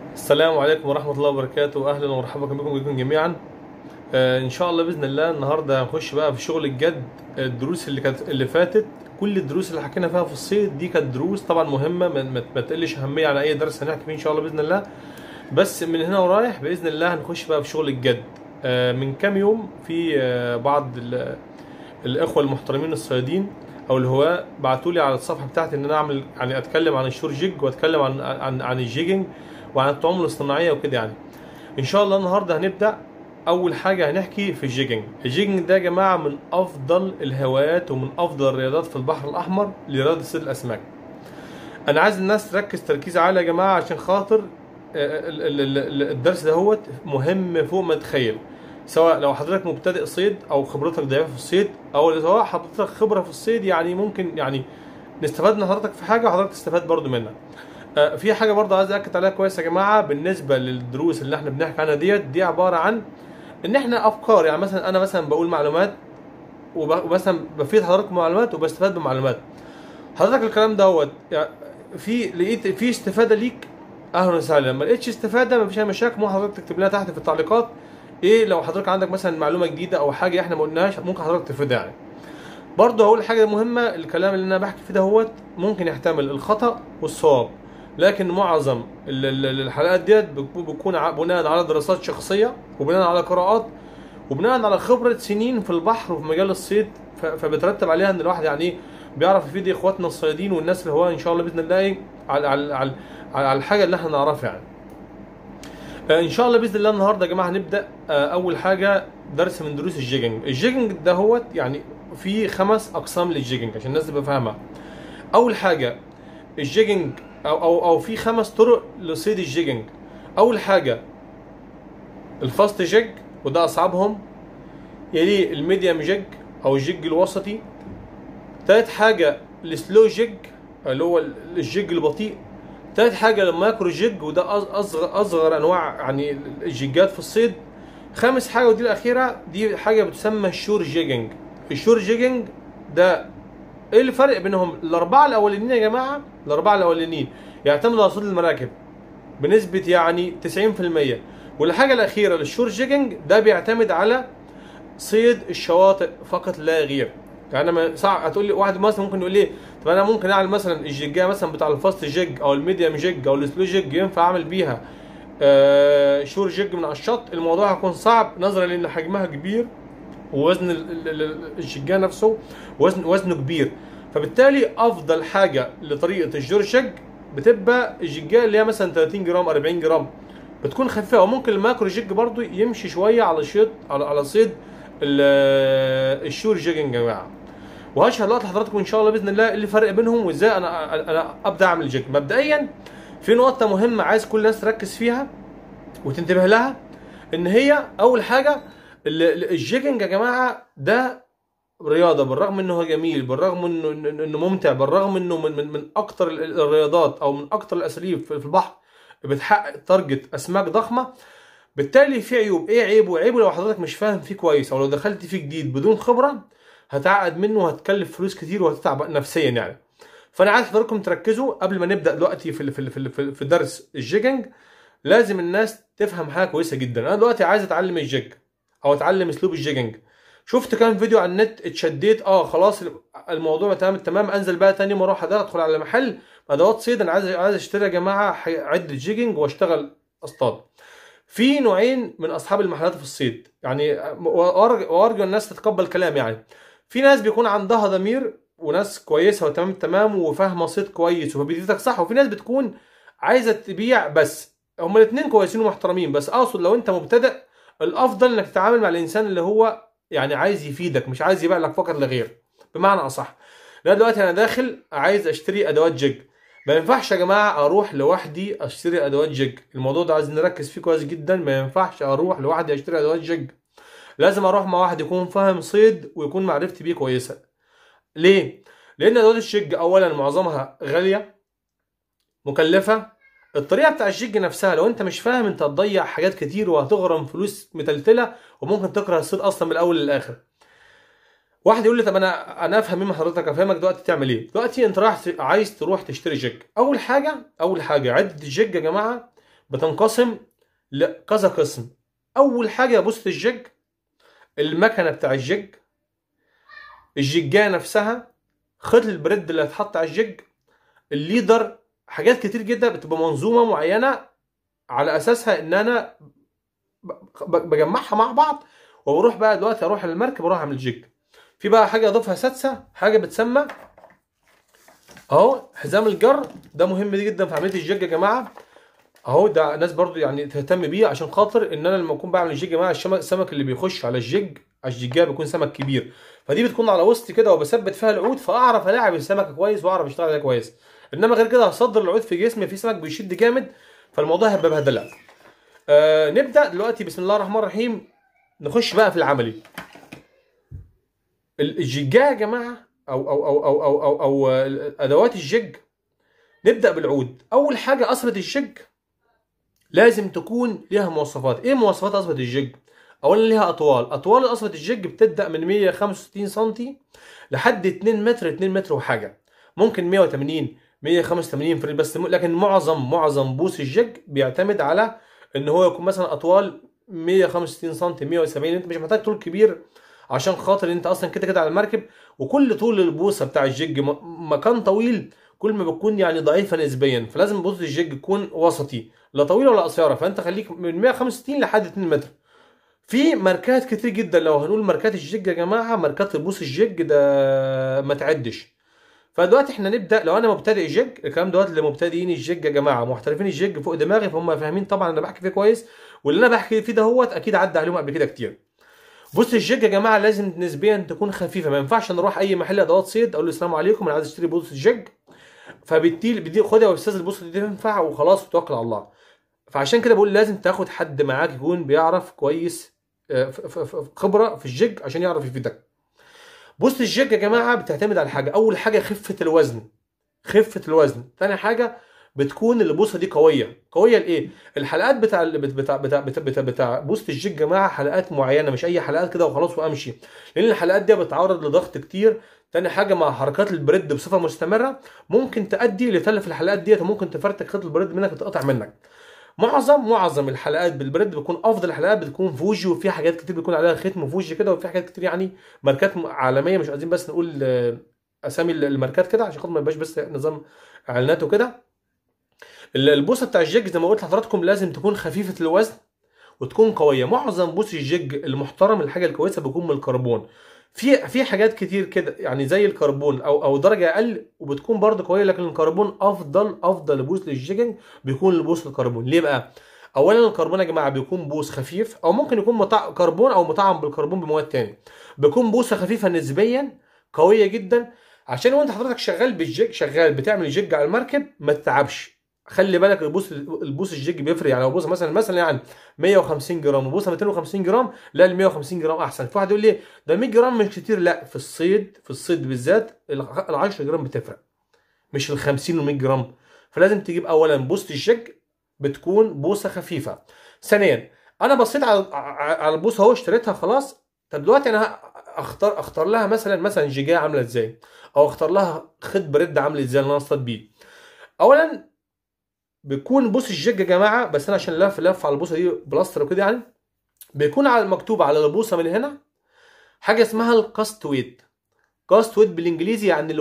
السلام عليكم ورحمة الله وبركاته. أهلا ومرحبا بكم جميعا. إن شاء الله بإذن الله النهاردة هنخش بقى في شغل الجد. الدروس اللي فاتت، كل الدروس اللي حكينا فيها في الصيد دي كانت دروس طبعا مهمة، ما تقلش أهمية على أي درس هنحكي فيه إن شاء الله بإذن الله. بس من هنا ورايح بإذن الله هنخش بقى في شغل الجد. من كام يوم في بعض الإخوة المحترمين الصيادين أو الهواة بعتوا لي على الصفحة بتاعتي إن أنا أعمل يعني أتكلم عن الشور جيج وأتكلم عن الجيجنج وعن الطعوم الاصطناعية وكده يعني. ان شاء الله النهارده هنبدا. اول حاجه هنحكي في الجيجنج. الجيجنج ده يا جماعه من افضل الهوايات ومن افضل الرياضات في البحر الاحمر لرياضه صيد الاسماك. انا عايز الناس تركز تركيز عالي يا جماعه عشان خاطر الدرس ده هو مهم فوق ما تتخيل. سواء لو حضرتك مبتدئ صيد او خبرتك ضعيفه في الصيد، او سواء حضرتك خبره في الصيد، يعني ممكن يعني نستفاد من حضرتك في حاجه وحضرتك تستفاد برضو منها. في حاجه برضه عايز اكد عليها كويس يا جماعه بالنسبه للدروس اللي احنا بنحكي عنها دي عباره عن ان احنا افكار. يعني مثلا انا بقول معلومات ومثلا بفيد حضرتك معلومات وبستفاد بمعلومات حضرتك. الكلام دوت يعني لقيت في استفاده ليك، اهلا وسهلا. ما لقيتش استفاده مفيش اي مشاكل، ممكن حضرتك تكتب لنا تحت في التعليقات ايه لو حضرتك عندك مثلا معلومه جديده او حاجه احنا ما قلناهاش ممكن حضرتك تفيدها يعني. برضه هقول حاجه مهمه، الكلام اللي انا بحكي فيه دهوت ممكن يحتمل الخطا والصواب، لكن معظم الحلقات ديت بتكون بناء على دراسات شخصيه وبناء على قراءات وبناء على خبره سنين في البحر وفي مجال الصيد. فبترتب عليها ان الواحد يعني ايه بيعرف يفيد اخواتنا الصيادين والناس اللي هو ان شاء الله باذن الله ايه على الحاجه اللي احنا نعرفها يعني. ان شاء الله باذن الله النهارده يا جماعه هنبدا. اول حاجه درس من دروس الجيجنج. الجيجنج ده هو يعني في 5 اقسام للجيجنج عشان الناس تبقى فاهمه. اول حاجه الجيجنج او في 5 طرق لصيد الجيجنج. اول حاجه الفاست جيج وده اصعبهم، يليه الميديوم جيج او الجيج الوسطي. تالت حاجه السلو جيج اللي هو الجيج البطيء. تالت حاجه الماكرو جيج وده اصغر انواع يعني الجيجات في الصيد. خامس حاجه ودي الاخيره دي حاجه بتسمى الشور جيجنج. الشور جيجنج ده ايه الفرق بينهم؟ الاربعه الاولانيين يا جماعه، الاربعه الاولانيين يعتمدوا على صيد المراكب بنسبه يعني 90%. والحاجه الاخيره للشور جيجنج ده بيعتمد على صيد الشواطئ فقط لا غير. يعني انا صعب هتقول لي واحد مثلا ممكن يقول لي طب انا ممكن اعمل مثلا الجيجاه مثلا بتاع الفاست جيج او الميديوم جيج او السلو جيج ينفع اعمل بيها شور جيج من على الشط؟ الموضوع هيكون صعب نظرا لان حجمها كبير ووزن الشجاه نفسه وزنه كبير. فبالتالي افضل حاجه لطريقه الجور جيج بتبقى الجيجاه اللي هي مثلا 30 جرام 40 جرام بتكون خفيفه. وممكن الماكرو جيج برضو يمشي شويه على شيط على صيد الشور جيجنج يا جماعه. وهشرح دلوقتي لحضراتكم ان شاء الله باذن الله اللي الفرق بينهم وازاي انا ابدا اعمل جيج. مبدئيا في نقطه مهمه عايز كل الناس تركز فيها وتنتبه لها، ان هي اول حاجه الجيجنج يا جماعه ده رياضه، بالرغم انه هو جميل، بالرغم انه ممتع، بالرغم انه من اكتر الرياضات او من اكتر الاساليب في البحر بتحقق تارجت اسماك ضخمه. بالتالي في عيوب. ايه عيبه؟ عيبه لو حضرتك مش فاهم فيه كويس او لو دخلت فيه جديد بدون خبره هتعقد منه وهتكلف فلوس كتير وهتتعب نفسيا يعني. فانا عايز حضراتكم تركزوا قبل ما نبدا دلوقتي في درس الجيجنج. لازم الناس تفهم حاجه كويسه جدا. انا دلوقتي عايز اتعلم الجيج او اتعلم اسلوب الجيجنج. شفت كام فيديو على النت اتشديت، خلاص الموضوع تمام انزل بقى تاني يوم اروح ادخل على محل ادوات صيد، انا عايز اشتري يا جماعه عده جيجنج واشتغل اصطاد. في نوعين من اصحاب المحلات في الصيد يعني، وارجو الناس تتقبل كلام يعني. في ناس بيكون عندها ضمير وناس كويسه وتمام وفاهمه صيد كويس وبيديتك صح، وفي ناس بتكون عايزه تبيع بس. هما الاثنين كويسين ومحترمين، بس اقصد لو انت مبتدئ الافضل انك تتعامل مع الانسان اللي هو يعني عايز يفيدك مش عايز يبيع لك فقط لا غير. بمعنى اصح، لا دلوقتي انا داخل عايز اشتري ادوات جيج، ما ينفعش يا جماعه اروح لوحدي اشتري ادوات جيج. الموضوع ده عايز نركز فيه كويس جدا. ما ينفعش اروح لوحدي اشتري ادوات جيج، لازم اروح مع واحد يكون فاهم صيد ويكون معرفتي بيه كويسه. ليه؟ لان ادوات الجيج اولا معظمها غاليه مكلفه. الطريقه بتاع الجيج نفسها لو انت مش فاهم انت هتضيع حاجات كتير وهتغرم فلوس متلتله وممكن تكره الصيد اصلا من الاول للاخر. واحد يقول لي طب انا افهم من حضرتك، افهمك دلوقتي تعمل ايه. دلوقتي انت رايح عايز تروح تشتري جيج. اول حاجه عده الجيج يا جماعه بتنقسم لكذا قسم. اول حاجه بوصه الجيج، المكنه بتاع الجيج، الجيجايه نفسها، خيط البريد اللي هيتحط على الجيج، الليدر، حاجات كتير جدا بتبقى منظومه معينه على اساسها ان انا بجمعها مع بعض، وبروح بقى دلوقتي اروح للمركب اروح اعمل جيج. في بقى حاجه اضيفها سادسه، حاجه بتسمى اهو حزام الجر. ده مهم جدا في عمليه الجيج يا جماعه. اهو ده ناس برضو يعني تهتم بيه، عشان خاطر ان انا لما اكون بعمل الجيج يا جماعه السمك اللي بيخش على الجيج على الجيجاه بيكون سمك كبير، فدي بتكون على وسطي كده وبثبت فيها العود، فاعرف الاعب السمكه كويس واعرف اشتغل عليها كويس. انما غير كده هصدر العود في جسمي في سمك بيشد جامد، فالموضوع هيبقى بهدله. نبدا دلوقتي بسم الله الرحمن الرحيم، نخش بقى في العملي. الجيجاه يا جماعه او ادوات الجيج. نبدا بالعود. اول حاجه قصبه الجيج لازم تكون ليها مواصفات. ايه مواصفات قصبة الجيج؟ اولا ليها اطوال قصبة الجيج بتبدا من 165 سم لحد 2 متر، 2 متر وحاجه، ممكن 180 185 فريد بس، لكن معظم بوص الجيج بيعتمد على ان هو يكون مثلا اطوال 165 سم 170. انت مش محتاج طول كبير عشان خاطر انت اصلا كده كده على المركب، وكل طول البوصه بتاع الجيج مكان طويل كل ما بتكون يعني ضعيفه نسبيا، فلازم بوصه الجيج تكون وسطي، لا طويله ولا قصيره، فانت خليك من 165 لحد 2 متر. في ماركات كتير جدا، لو هنقول ماركات الجيج يا جماعه، ماركات البوص الجيج ده ما تعدش. فدلوقتي احنا نبدا. لو انا مبتدئ جيج، الكلام دوت لمبتدئين الجيج يا جماعه، محترفين الجيج فوق دماغي فهم فاهمين طبعا انا بحكي فيه كويس، واللي انا بحكي فيه دهوت اكيد عدى عليهم قبل كده كتير. بص الجيج يا جماعه لازم نسبيا تكون خفيفه، ما ينفعش نروح اي محل ادوات صيد اقول له السلام عليكم انا عايز اشتري بوصه جيج، فبدي خدها يا استاذ البوصه دي تنفع وخلاص وتوكل على الله. فعشان كده بقول لازم تاخد حد معاك يكون بيعرف كويس، خبره في الجيج عشان يعرف يفيدك. بص الجيج يا جماعه بتعتمد على حاجه. اول حاجه خفه الوزن، خفه الوزن. ثاني حاجه بتكون البوصه دي قويه لايه؟ الحلقات بتاع بوصه الجيج يا جماعه حلقات معينه، مش اي حلقات كده وخلاص وامشي، لان الحلقات دي بتعرض لضغط كتير. تاني حاجه مع حركات البريد بصفه مستمره ممكن تؤدي لتلف الحلقات ديت، وممكن تفرتك خيط البريد منك وتقطع منك. معظم الحلقات بالبريد بتكون افضل الحلقات بتكون فوجي، وفي حاجات كتير بيكون عليها ختم فوجي كده، وفي حاجات كتير يعني ماركات عالميه، مش عايزين بس نقول اسامي الماركات كده عشان خاطر ما يبقاش بس نظام اعلانات وكده. البوصه بتاع الجيج زي ما قلت لحضراتكم لازم تكون خفيفه الوزن وتكون قويه. معظم بوص الجيج المحترم الحاجه الكويسه بيكون من الكربون. في حاجات كتير كده يعني زي الكربون او درجه اقل وبتكون برضه قويه، لكن الكربون افضل بوص للجيجنج بيكون البوص الكربون. ليه بقى؟ اولا الكربون يا جماعه بيكون بوص خفيف، او ممكن يكون كربون او مطعم بالكربون بمواد تاني، بيكون بوصه خفيفه نسبيا قويه جدا، عشان وانت حضرتك شغال بالجيج، شغال بتعمل جيج على المركب ما تتعبش. خلي بالك البوص الجيج بيفرق. يعني لو بوصه مثلا يعني 150 جرام وبوصه 250 جرام، لا ال 150 جرام احسن. في واحد يقول لي ده 100 جرام مش كتير، لا في الصيد بالذات ال 10 جرام بتفرق، مش ال 50 و 100 جرام. فلازم تجيب اولا بوصه الجيج بتكون بوصه خفيفه. ثانيا انا بصيت على البوصه اهو اشتريتها خلاص. طب دلوقتي انا اختار لها مثلا جيجايه عامله ازاي، او اختار لها خيط بريد عامل ازاي اللي انا اصطاد بيه. اولا بيكون بوص الجيج يا جماعه، بس انا عشان لف على البوصه دي بلاستر وكده يعني، بيكون على مكتوب على البوصه من هنا حاجه اسمها الكاست ويت. كاست ويت بالانجليزي يعني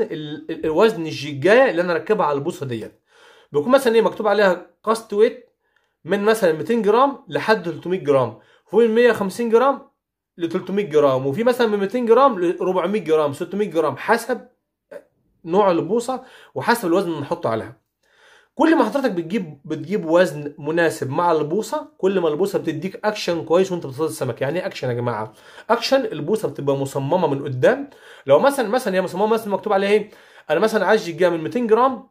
الوزن الجيجايه اللي انا راكبها على البوصه ديت. بيكون مثلا ايه مكتوب عليها كاست ويت من مثلا 200 جرام لحد 300 جرام، وفي من 150 جرام ل 300 جرام، وفي مثلا من 200 جرام ل 400 جرام 600 جرام، حسب نوع البوصه وحسب الوزن اللي نحطه عليها. كل ما حضرتك بتجيب وزن مناسب مع البوصه، كل ما البوصه بتديك اكشن كويس وانت بتصطاد السمك. يعني ايه اكشن يا جماعه؟ اكشن البوصه بتبقى مصممه من قدام. لو مثلا هي مصممه مثلا مكتوب عليها ايه، انا مثلا عايز جيجا من 200 جرام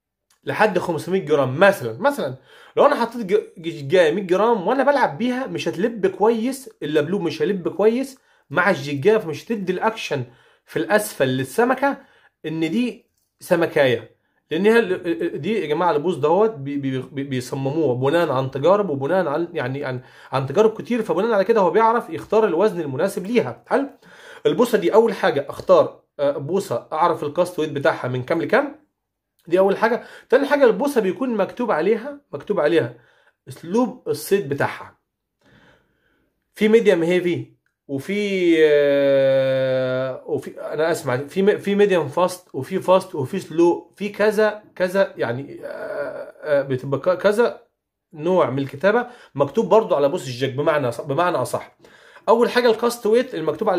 لحد 500 جرام مثلا لو انا حطيت جيجا 100 جرام وانا بلعب بيها مش هتلب كويس، اللبلوب مش هيلب كويس مع الجيجا، فمش هتدي الاكشن في الاسفل للسمكه ان دي سمكايه. لان دي يا جماعه البوص دوت بيصمموه بناء عن تجارب، وبناء عن يعني عن تجارب كتير، فبناء على كده هو بيعرف يختار الوزن المناسب ليها. حلو. البوصه دي اول حاجه اختار بوصه اعرف الكاست ويت بتاعها من كام لكام. دي اول حاجه. تاني حاجه البوصه بيكون مكتوب عليها اسلوب الصيد بتاعها. في ميديم هيفي، وفي انا اسمع في ميديم فاست، وفي فاست، وفي سلو، في كذا كذا يعني بتبقى كذا نوع من الكتابه مكتوب برضو على بوص الجيج. بمعنى اصح، اول حاجه الكاست ويت المكتوب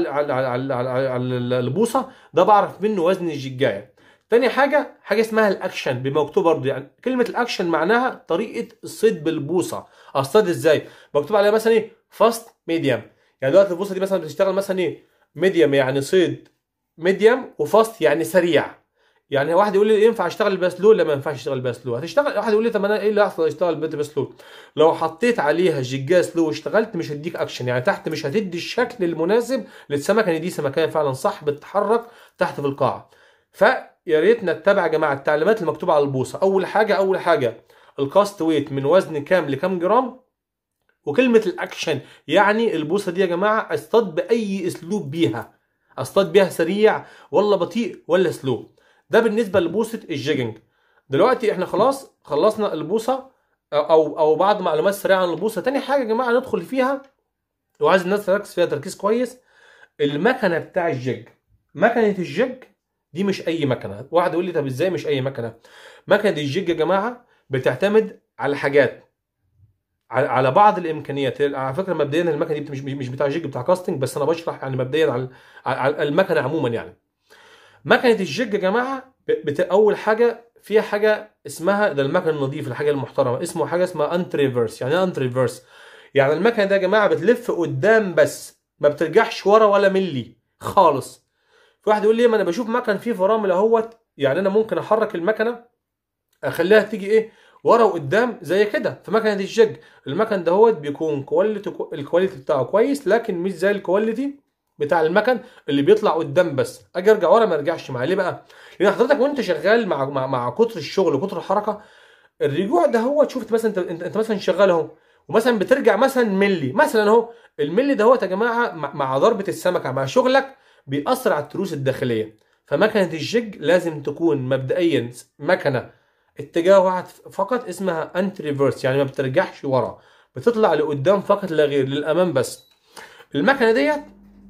على البوصه، ده بعرف منه وزن الجيجايه. تاني حاجه اسمها الاكشن بمكتوب برضه. يعني كلمه الاكشن معناها طريقه الصيد بالبوصه. اصطاد ازاي؟ مكتوب عليها مثلا ايه؟ فاست، ميديم. يعني دلوقتي البوصه دي مثلا بتشتغل مثلا ايه؟ ميديم يعني صيد ميديم، وفاست يعني سريع. يعني واحد يقول لي ينفع اشتغل بسلو؟ لا، ما ينفعش اشتغل بسلو. هتشتغل، واحد يقول لي طب انا ايه اللي هيحصل اشتغل بسلو؟ لو حطيت عليها جيجا سلو واشتغلت مش هديك اكشن، يعني تحت مش هتدي الشكل المناسب للسمكه، ان دي سمكيه فعلا صح بتتحرك تحت في القاع. فيا ريت نتبع يا جماعه التعليمات المكتوبه على البوصه. اول حاجه الكاست ويت من وزن كام لكام جرام. وكلمه الاكشن يعني البوصه دي يا جماعه اصطاد باي اسلوب بيها، اصطاد بيها سريع ولا بطيء ولا سلو. ده بالنسبه لبوصه الجيجنج. دلوقتي احنا خلاص خلصنا البوصه او بعض معلومات سريعه عن البوصه. تاني حاجه يا جماعه ندخل فيها وعايز الناس تركز فيها تركيز كويس، المكنه بتاع الجيج. مكنه الجيج دي مش اي مكنه. واحد يقول لي طب ازاي مش اي مكنه؟ مكنه الجيج يا جماعه بتعتمد على حاجات، على بعض الامكانيات. على فكره مبدئيا المكنه دي مش بتاع جيج، بتاع كاستنج، بس انا بشرح يعني مبدئيا على المكنه عموما. يعني مكنه الجيج يا جماعه اول حاجه فيها حاجه اسمها، ده المكن النظيف الحاجه المحترمه، اسمه حاجه اسمها انت ريفرس. يعني ايه انت ريفرس؟ يعني المكنه ده يا جماعه بتلف قدام بس، ما بترجعش ورا ولا ملي خالص. في واحد يقول لي ما انا بشوف مكن فيه فرامل اهوت، يعني انا ممكن احرك المكنه اخليها تيجي ايه ورا وقدام زي كده. في مكنه الجيج المكن دهوت بيكون الكواليتي بتاعه كويس، لكن مش زي الكواليتي بتاع المكن اللي بيطلع قدام بس، اجي ارجع ورا ما ارجعش معاه. ليه بقى؟ لان حضرتك وانت شغال مع كتر الشغل وكتر الحركه، الرجوع ده هو شفت مثلا انت مثلا شغال اهو، ومثلا بترجع مثلا ملي مثلا اهو. الملي ده هو يا جماعه مع ضربه السمكه مع شغلك بيأثر على التروس الداخليه. فمكنه الجيج لازم تكون مبدئيا مكنه اتجاه واحد فقط، اسمها انت ريفرس، يعني ما بترجعش ورا، بتطلع لقدام فقط لا غير، للامام بس. المكنه ديت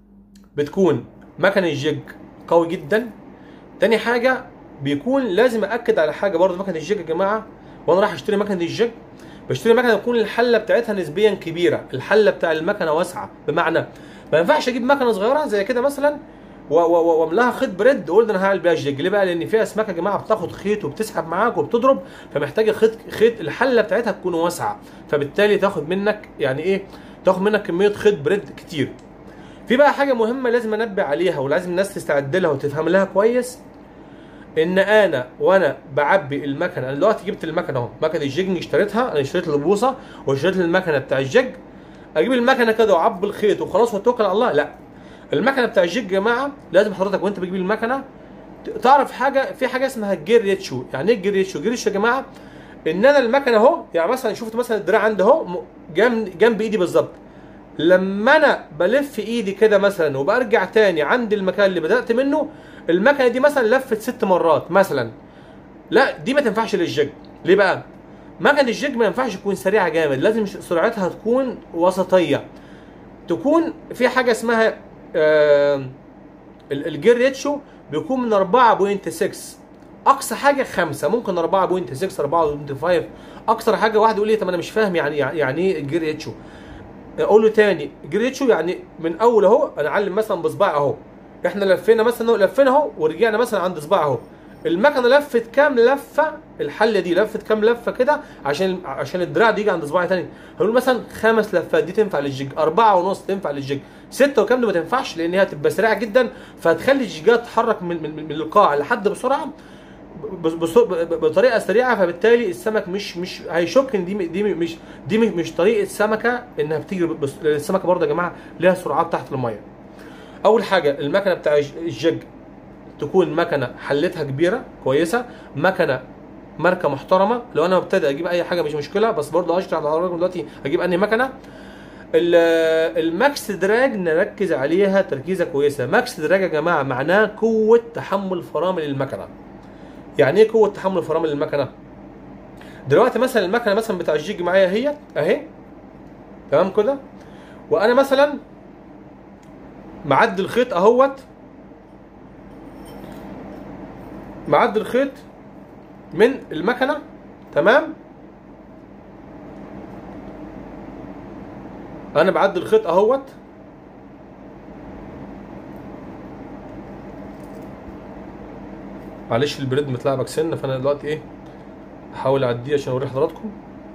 بتكون مكنه الجيج قوي جدا. تاني حاجه بيكون لازم اكد على حاجه برضه مكنه الجيج يا جماعه. وانا رايح اشتري مكنه الجيج بشتري مكنه تكون الحله بتاعتها نسبيا كبيره، الحله بتاع المكنه واسعه. بمعنى ما ينفعش اجيب مكنه صغيره زي كده مثلا واملاها خيط بريد واقول ده انا هعمل بيها الجيج. ليه بقى؟ لان فيها اسماك يا جماعه بتاخد خيط وبتسحب معاك وبتضرب، فمحتاجه خيط الحله بتاعتها تكون واسعه، فبالتالي تاخد منك يعني ايه؟ تاخد منك كميه خيط بريد كتير. في بقى حاجه مهمه لازم انبه عليها ولازم الناس تستعد لها وتفهم لها كويس، ان انا وانا بعبي المكنه، انا دلوقتي جبت المكنه اهو، مكنه الجيج اشتريتها، انا اشتريت البوصه واشتريت المكنه بتاع الجيج. اجيب المكنه كده واعبي الخيط وخلاص واتوكل على الله؟ لا. المكنه بتاع الجيج يا جماعه لازم حضرتك وانت بتجيب المكنه تعرف حاجه، في حاجه اسمها الجير ريتشو. يعني ايه الجير ريتشو؟ الجير ريتشو يا جماعه ان انا المكنه اهو، يعني مثلا شفت مثلا الدراع عندي اهو جنب ايدي بالظبط، لما انا بلف ايدي كده مثلا وبرجع تاني عند المكان اللي بدات منه، المكنه دي مثلا لفت 6 مرات مثلا، لا دي ما تنفعش للجيج. ليه بقى؟ مكنه الجيج ما ينفعش تكون سريعه جامد، لازم سرعتها تكون وسطيه، تكون في حاجه اسمها الجير ريتشو بيكون من 4.6، اقصى حاجه 5، ممكن 4.6 4.5 اكثر حاجه. واحد يقول لي طب انا مش فاهم يعني ايه الجير ريتشو؟ اقول له تاني، الجير ريتشو يعني من اول اهو انا اعلم مثلا بصباعي اهو، احنا لفينا مثلا لفينا اهو ورجعنا مثلا عند صباع اهو، المكنه لفت كام لفه، الحله دي لفت كام لفه كده عشان الدراع دي يجي عند صباعي تاني. هنقول مثلا 5 لفات دي تنفع للجيج، 4.5 تنفع للجيج، 6 وكام دي ما تنفعش لان هي هتبقى سريعه جدا، فهتخلي الجيجات تتحرك من القاع لحد بسرعه بطريقه سريعه، فبالتالي السمك مش هيشك ان دي مش طريقه سمكه انها بتيجي. السمكه برضه يا جماعه ليها سرعات تحت الميه. اول حاجه المكنه بتاع الجيج تكون مكنه حلتها كبيره كويسه، مكنه ماركه محترمه. لو انا مبتدئ اجيب اي حاجه مش مشكله، بس برضه اشرح لحضراتكم دلوقتي اجيب انهي مكنه. الماكس دراج نركز عليها تركيزه كويسه. ماكس دراج يا جماعه معناه قوه تحمل فرامل المكنه. يعني ايه قوه تحمل فرامل المكنه؟ دلوقتي مثلا المكنه مثلا بتاع الجيج معايا هي اهي، تمام كده، وانا مثلا معدي الخيط اهوت، معدي الخيط من المكنه، تمام، انا بعدي الخيط اهوت، معلش البريد متلعبك سنه، فانا دلوقتي ايه احاول اعديه عشان اوري حضراتكم.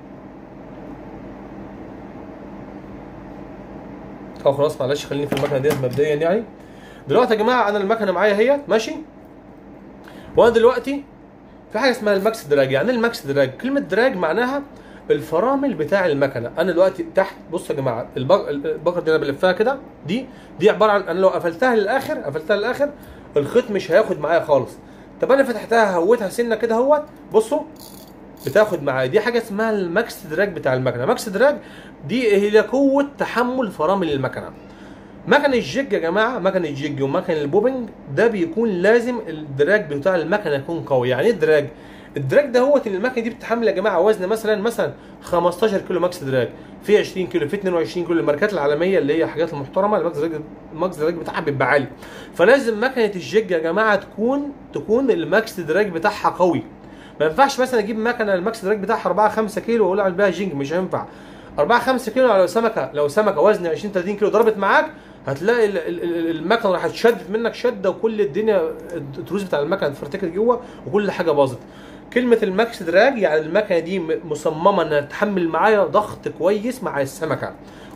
او خلاص معلش خليني في المكنه ديت مبدئيا يعني. دلوقتي يا جماعه انا المكنه معايا هي ماشي، وانا دلوقتي في حاجه اسمها الماكس دراج. يعني ايه الماكس دراج؟ كلمه دراج معناها الفرامل بتاع المكنه. انا دلوقتي تحت، بصوا يا جماعه البكره دي انا بلفها كده، دي عباره عن انا لو قفلتها للاخر الخيط مش هياخد معايا خالص. طب انا فتحتها هويتها سنه كده اهوت، بصوا بتاخد معايا. دي حاجه اسمها الماكس دراج بتاع المكنه. ماكس دراج دي هي قوه تحمل فرامل المكنه. مكن الجيج يا جماعه، مكن الجيج ومكن البوبنج ده بيكون لازم الدراج بتاع المكنه يكون قوي. يعني ايه الدراج؟ الدراج ده هو ان المكنه دي بتتحمل يا جماعه وزن مثلا 15 كيلو ماكس دراج، في 20 كيلو، في 22 كيلو. الماركات العالميه اللي هي حاجات المحترمه الماكس دراج بتاعها بيبقى عالي. فلازم مكنه الجيج يا جماعه تكون الماكس دراج بتاعها قوي. ما ينفعش مثلا اجيب مكنه الماكس دراج بتاعها 4 5 كيلو واقول اعمل بيها جينج، مش هينفع. 4 5 كيلو لو سمكه وزن 20 30 كيلو ضربت معاك، هتلاقي المكنه راح تشدت منك شده، وكل الدنيا التروس بتاع المكنه اتفرتكت جوه وكل حاجه باظت. كلمه الماكس دراج يعني المكنه دي مصممه انها تحمل معايا ضغط كويس مع السمكه،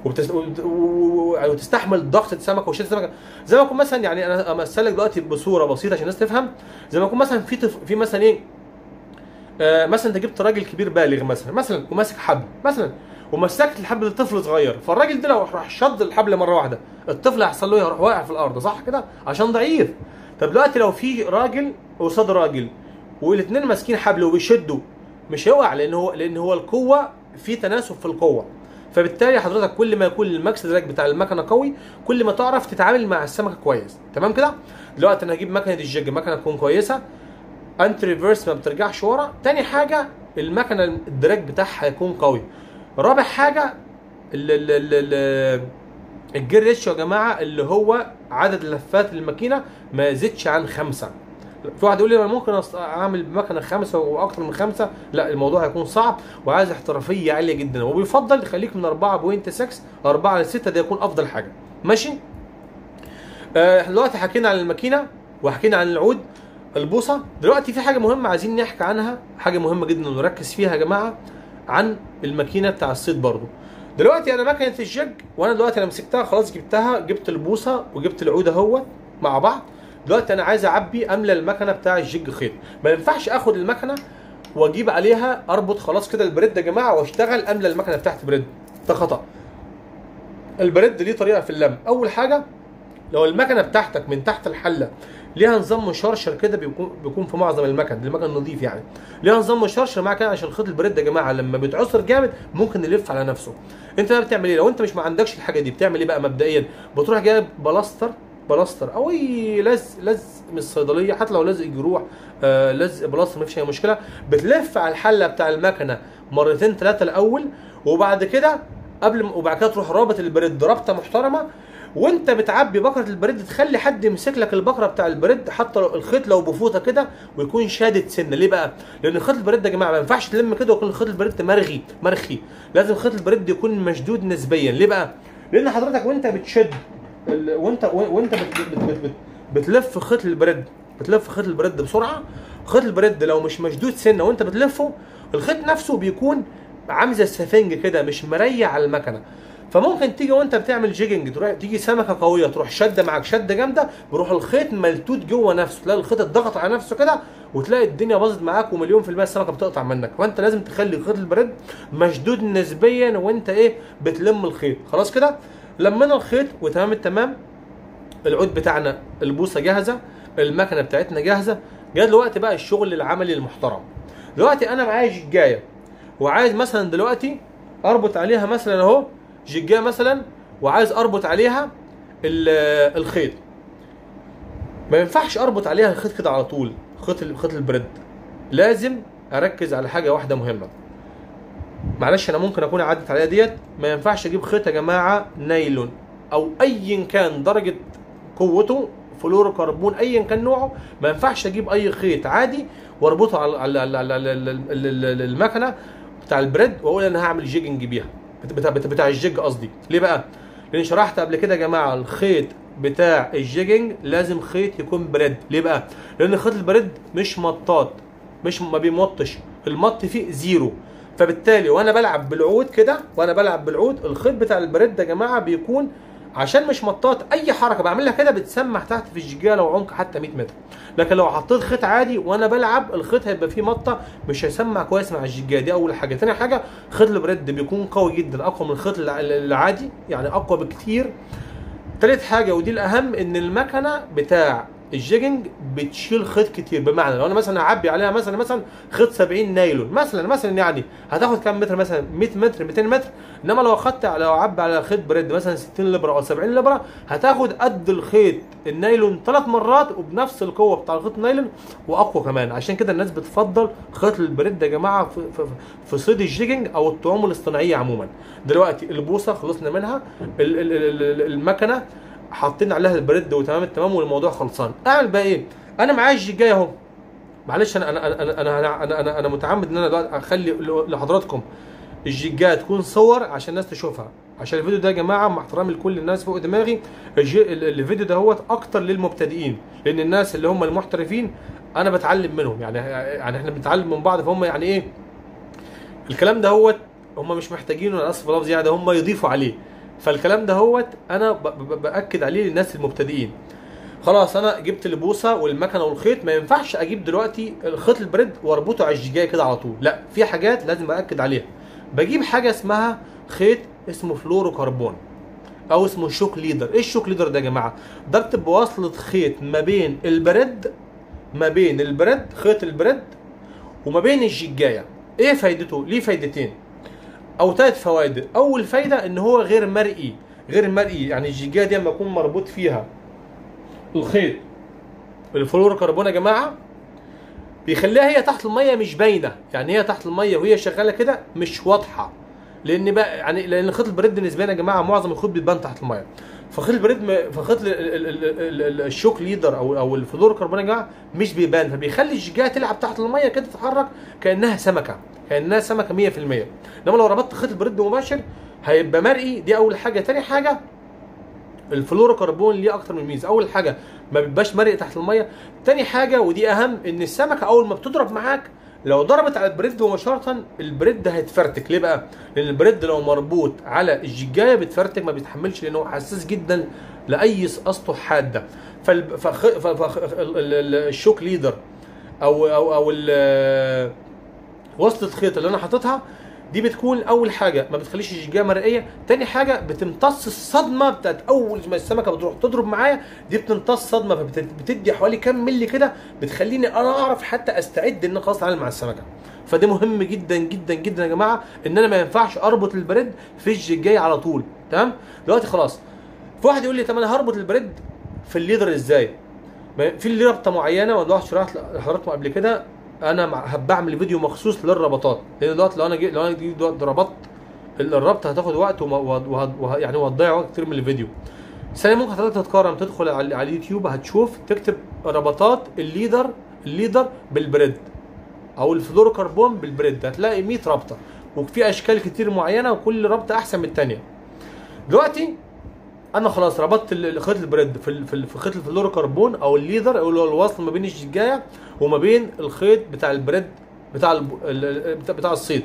وتستحمل ضغط السمكه وشده السمكه. زي ما اكون مثلا، يعني انا امثلك دلوقتي بصوره بسيطه عشان الناس تفهم. زي ما اكون مثلا في مثلا ايه، مثلا انت جبت راجل كبير بالغ مثلا وماسك حبل مثلا، ومسكت الحبل لطفل صغير، فالراجل ده لو راح شد الحبل مره واحده الطفل هيحصل له ايه؟ هيروح واقع في الارض، صح كده؟ عشان ضعيف. طب دلوقتي لو في راجل قصاد راجل والاثنين ماسكين حبل وبيشدوا، مش هيوقع، لان هو القوه في تناسب في القوه. فبالتالي حضرتك كل ما يكون الماكس دراج بتاع المكنه قوي، كل ما تعرف تتعامل مع السمكه كويس، تمام كده؟ دلوقتي انا هجيب مكنه الجيج، مكنه تكون كويسه، انت ريفرس ما بترجعش ورا. تاني حاجه المكنه الدراج بتاعها هيكون قوي. رابع حاجه الجير ريشيو يا جماعه، اللي هو عدد لفات الماكينه ما يزيدش عن 5. في واحد يقول لي انا ممكن اعمل بمكنه 5 واكتر من 5، لا الموضوع هيكون صعب وعايز احترافيه عاليه جدا، وبيفضل خليك من 4.6 4 ل 6، ده يكون افضل حاجه. ماشي؟ دلوقتي حكينا عن الماكينه وحكينا عن العود البوصه. دلوقتي في حاجه مهمه عايزين نحكي عنها، حاجه مهمه جدا نركز فيها يا جماعه، عن الماكينه بتاع الصيد برضو. دلوقتي انا مكنه الجيج، وانا دلوقتي انا مسكتها خلاص، جبت البوصه وجبت العود اهو مع بعض. دلوقتي انا عايز املى المكنه بتاع الجيج خيط. ما ينفعش اخد المكنه واجيب عليها اربط خلاص كده البريد يا جماعه واشتغل املى المكنه بتاعتي بريد، ده خطا. البريد ليه طريقه في اللم. اول حاجه، لو المكنه بتاعتك من تحت الحله ليها نظام مشرشر كده، بيكون في معظم المكن نظيف يعني، ليها نظام مشرشر معاك كده عشان خيط البريد يا جماعه لما بيتعصر جامد ممكن يلف على نفسه. انت بقى بتعمل ايه لو انت مش ما عندكش الحاجه دي؟ بتعمل ايه بقى مبدئيا؟ بتروح جايب بلاستر او اي لزق من الصيدليه، حتى لو لزق جروح، لزق بلاستر مفيش اي مشكله. بتلف على الحله بتاع المكنه مرتين 3 الاول، وبعد كده وبعد كده تروح رابط البريد رابطه محترمه. وانت بتعبي بكره البريد تخلي حد يمسك لك البكره بتاع البريد، حتى الخيط لو بفوطه كده ويكون شادد سنه. ليه بقى؟ لان خيط البريد يا جماعه ما ينفعش تلم كده ويكون خيط البريد مرخي، لازم خيط البريد يكون مشدود نسبيا. ليه بقى؟ لان حضرتك وانت بتشد وانت بتلف خيط البريد بسرعه، خيط البريد لو مش مشدود سنه وانت بتلفه، الخيط نفسه بيكون عامل زي السفنج كده مش مريح على المكنه. فممكن تيجي وانت بتعمل جيجنج تيجي سمكه قويه تروح شده معاك شده جامده، بيروح الخيط ملتوت جوه نفسه، تلاقي الخيط اتضغط على نفسه كده وتلاقي الدنيا باظت معاك ومليون في المية السمكه بتقطع منك. فانت لازم تخلي خيط البريد مشدود نسبيا وانت بتلم الخيط. خلاص كده لمينا الخيط وتمام التمام. العود بتاعنا البوصه جاهزه، المكنه بتاعتنا جاهزه. جاء دلوقتي بقى الشغل العملي المحترم. دلوقتي انا معايا جيجايه وعايز مثلا دلوقتي اربط عليها مثلا اهو جيجايه مثلا، وعايز اربط عليها الخيط. ما ينفعش اربط عليها الخيط كده على طول، خيط البريد لازم اركز على حاجه واحده مهمه. معلش انا ممكن اكون عدت عليها ديت، ما ينفعش اجيب خيط يا جماعه نايلون او ايا كان درجه قوته، فلوروكربون ايا كان نوعه، ما ينفعش اجيب اي خيط عادي واربطه على المكنه بتاع البريد واقول انا هعمل جيجنج بيها، بتاع الجيج قصدي. ليه بقى؟ لان شرحت قبل كده يا جماعه الخيط بتاع الجيجنج لازم خيط يكون بريد. ليه بقى؟ لان خيط البريد مش مطاط، ما بيمطش، المط فيه زيرو. فبالتالي وانا بلعب بالعود كده، الخيط بتاع البريد يا جماعه بيكون عشان مش مطاط، اي حركه بعملها كده بتسمح تحت في الجيجايه لو عمق حتى 100 متر. لكن لو حطيت خيط عادي وانا بلعب، الخيط هيبقى فيه مطه، مش هيسمع كويس مع الجيجايه. دي اول حاجه. تاني حاجه، خيط البريد بيكون قوي جدا، اقوى من الخيط العادي، يعني اقوى بكتير. تالت حاجه ودي الاهم، ان المكنه بتاع الجيجنج بتشيل خيط كتير. بمعنى لو انا مثلا هعبي عليها مثلا خيط 70 نايلون مثلا يعني هتاخد كام متر؟ مثلا 100 متر 200 متر. انما لو عبي على خيط بريد مثلا 60 لبره او 70 لبره، هتاخد قد الخيط النايلون 3 مرات وبنفس القوه بتاع الخيط النايلون واقوى كمان. عشان كده الناس بتفضل خيط البريد يا جماعه في صيد الجيجنج او الطعوم الاصطناعيه عموما. دلوقتي البوصه خلصنا منها، المكنه حاطين عليها البريد وتمام التمام والموضوع خلصان. اعمل بقى ايه؟ انا معايا الجيجايه اهو. معلش انا متعمد ان انا دلوقتي اخلي لحضراتكم الجيجايه تكون صور عشان الناس تشوفها، عشان الفيديو ده يا جماعه مع احترامي لكل الناس فوق دماغي، الفيديو ده هو اكتر للمبتدئين، لان الناس اللي هم المحترفين انا بتعلم منهم، يعني احنا بنتعلم من بعض. فهم يعني ايه الكلام ده هو هم مش محتاجينه، انا اسف في اللفظ، يعني ده هم يضيفوا عليه. فالكلام ده هو انا باكد عليه للناس المبتدئين. خلاص انا جبت البوصه والمكنه والخيط، ما ينفعش اجيب دلوقتي الخيط البريد واربطه على الجيجايه كده على طول، لا، في حاجات لازم اكد عليها. بجيب حاجه اسمها خيط اسمه فلوروكربون او اسمه شوك ليدر. ايه الشوك ليدر ده يا جماعه؟ ده بتبقى وصله خيط ما بين البريد خيط البريد وما بين الجيجايه. ايه فايدته؟ ليه فايدتين او 3 فوائد. اول فايده ان هو غير مرئي، يعني الجيجايه دي لما يكون مربوط فيها الخيط الفلوروكربون يا جماعه بيخليها هي تحت الميه مش باينه، يعني هي تحت الميه وهي شغاله كده مش واضحه، لان بقى يعني لان خيط البريد نسبيا يا جماعه معظم الخيوط بتبان تحت الميه. فخيط البريد الشوك ليدر او الفلوروكربون يا جماعه مش بيبان، فبيخلي الجيجايه تلعب تحت الميه كده، تتحرك كانها سمكه 100%. انما لو ربطت خيط البريد مباشر هيبقى مرئي. دي اول حاجه. تاني حاجه، الفلوروكربون ليه اكتر من ميزه. اول حاجه ما بيبقاش مرئي تحت الميه. تاني حاجه ودي اهم، ان السمكه اول ما بتضرب معاك لو ضربت على البريد مباشره البريد هيتفرتك. ليه بقى؟ لان البريد لو مربوط على الجيجايه بيتفرتك، ما بيتحملش، لانه حساس جدا لاي اسطح حاده. الشوك ليدر او وصلة خيط اللي انا حاططها دي بتكون اول حاجه ما بتخليش الجيجايه مرئيه. تاني حاجه بتمتص الصدمه بتاعت اول ما السمكه بتروح تضرب معايا، دي بتمتص صدمه فبتدي حوالي كام ملي كده، بتخليني انا اعرف حتى استعد ان خلاص اتعامل مع السمكه. فده مهم جدا جدا جدا يا جماعه، ان انا ما ينفعش اربط البريد في الجيجايه على طول. تمام؟ دلوقتي خلاص في واحد يقول لي طب انا هربط البريد في الليدر ازاي؟ في ليه ربطه معينه، والله شرحت لحضراتكم قبل كده. انا بعمل فيديو مخصوص للربطات، لان دلوقتي لو انا جيت ربطت الربطه هتاخد وقت يعني وهتضيع وقت كتير من الفيديو. ثانيا ممكن حضرتك تتكرم تدخل على اليوتيوب، هتشوف تكتب ربطات الليدر بالبريد او الفلوروكربون بالبريد، هتلاقي 100 ربطه وفي اشكال كتير معينه وكل ربطه احسن من الثانيه. دلوقتي انا خلاص ربطت خيط البريد في خيط الفلوروكربون او الليدر او الوصل ما بين الجيجايه وما بين الخيط بتاع البريد بتاع الصيد.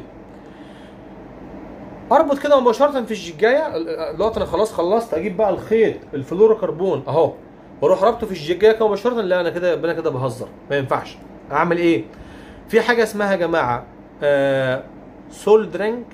اربط كده مباشره في الجيجايه. دلوقتي انا خلاص خلصت، اجيب بقى الخيط الفلوروكربون اهو واروح ربطه في الجيجايه كده مباشره. لا انا كده بهزر، ما ينفعش. اعمل ايه؟ في حاجه اسمها يا جماعه سولدرينج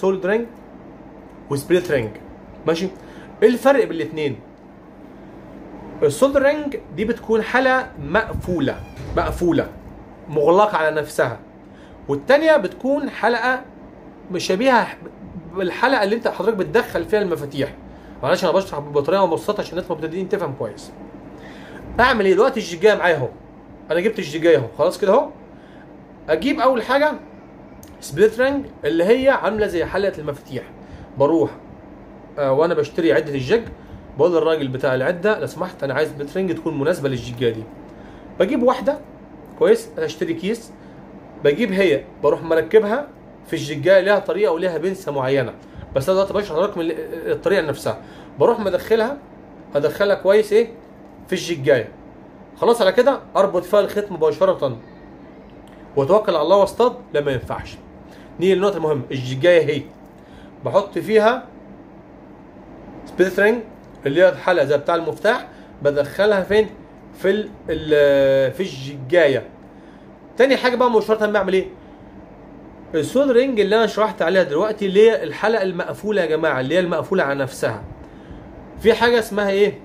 وسبليت رينج. ماشي؟ ايه الفرق بين الاثنين؟ السولدرينج دي بتكون حلقه مقفوله مغلقه على نفسها، والثانيه بتكون حلقه شبيهه بالحلقه اللي انت حضرتك بتدخل فيها المفاتيح. معلش انا بشرح بطريقه مبسطه عشان الناس مبتدئين تفهم كويس. اعمل ايه دلوقتي؟ الجيجايه معايا اهو، انا جبت الجيجايه اهو خلاص كده اهو. اجيب اول حاجه سبليت رينج اللي هي عامله زي حلقه المفاتيح. بروح وانا بشتري عده الجيج بقول للراجل بتاع العده لو سمحت انا عايز سبليت رينج تكون مناسبه للجيجه دي. بجيب واحده كويس، اشتري كيس، بجيب هي بروح مركبها في الجيجايه، ليها طريقه وليها بنسه معينه، بس انا دلوقتي بشرح لكم الطريقه نفسها. بروح ادخلها كويس ايه في الجيجايه. خلاص على كده اربط فيها الخيط مباشره واتوكل على الله واصطاد. لا ما ينفعش. نيجي للنقطه المهمه، الجيجايه هي بحط فيها سبليت رينج اللي هي الحلقه زي بتاع المفتاح، بدخلها فين؟ في الجيجايه. تاني حاجه بقى مباشره بعمل ايه؟ السول رينج اللي انا شرحت عليها دلوقتي اللي هي الحلقه المقفوله يا جماعه، اللي هي المقفوله على نفسها. في حاجه اسمها ايه؟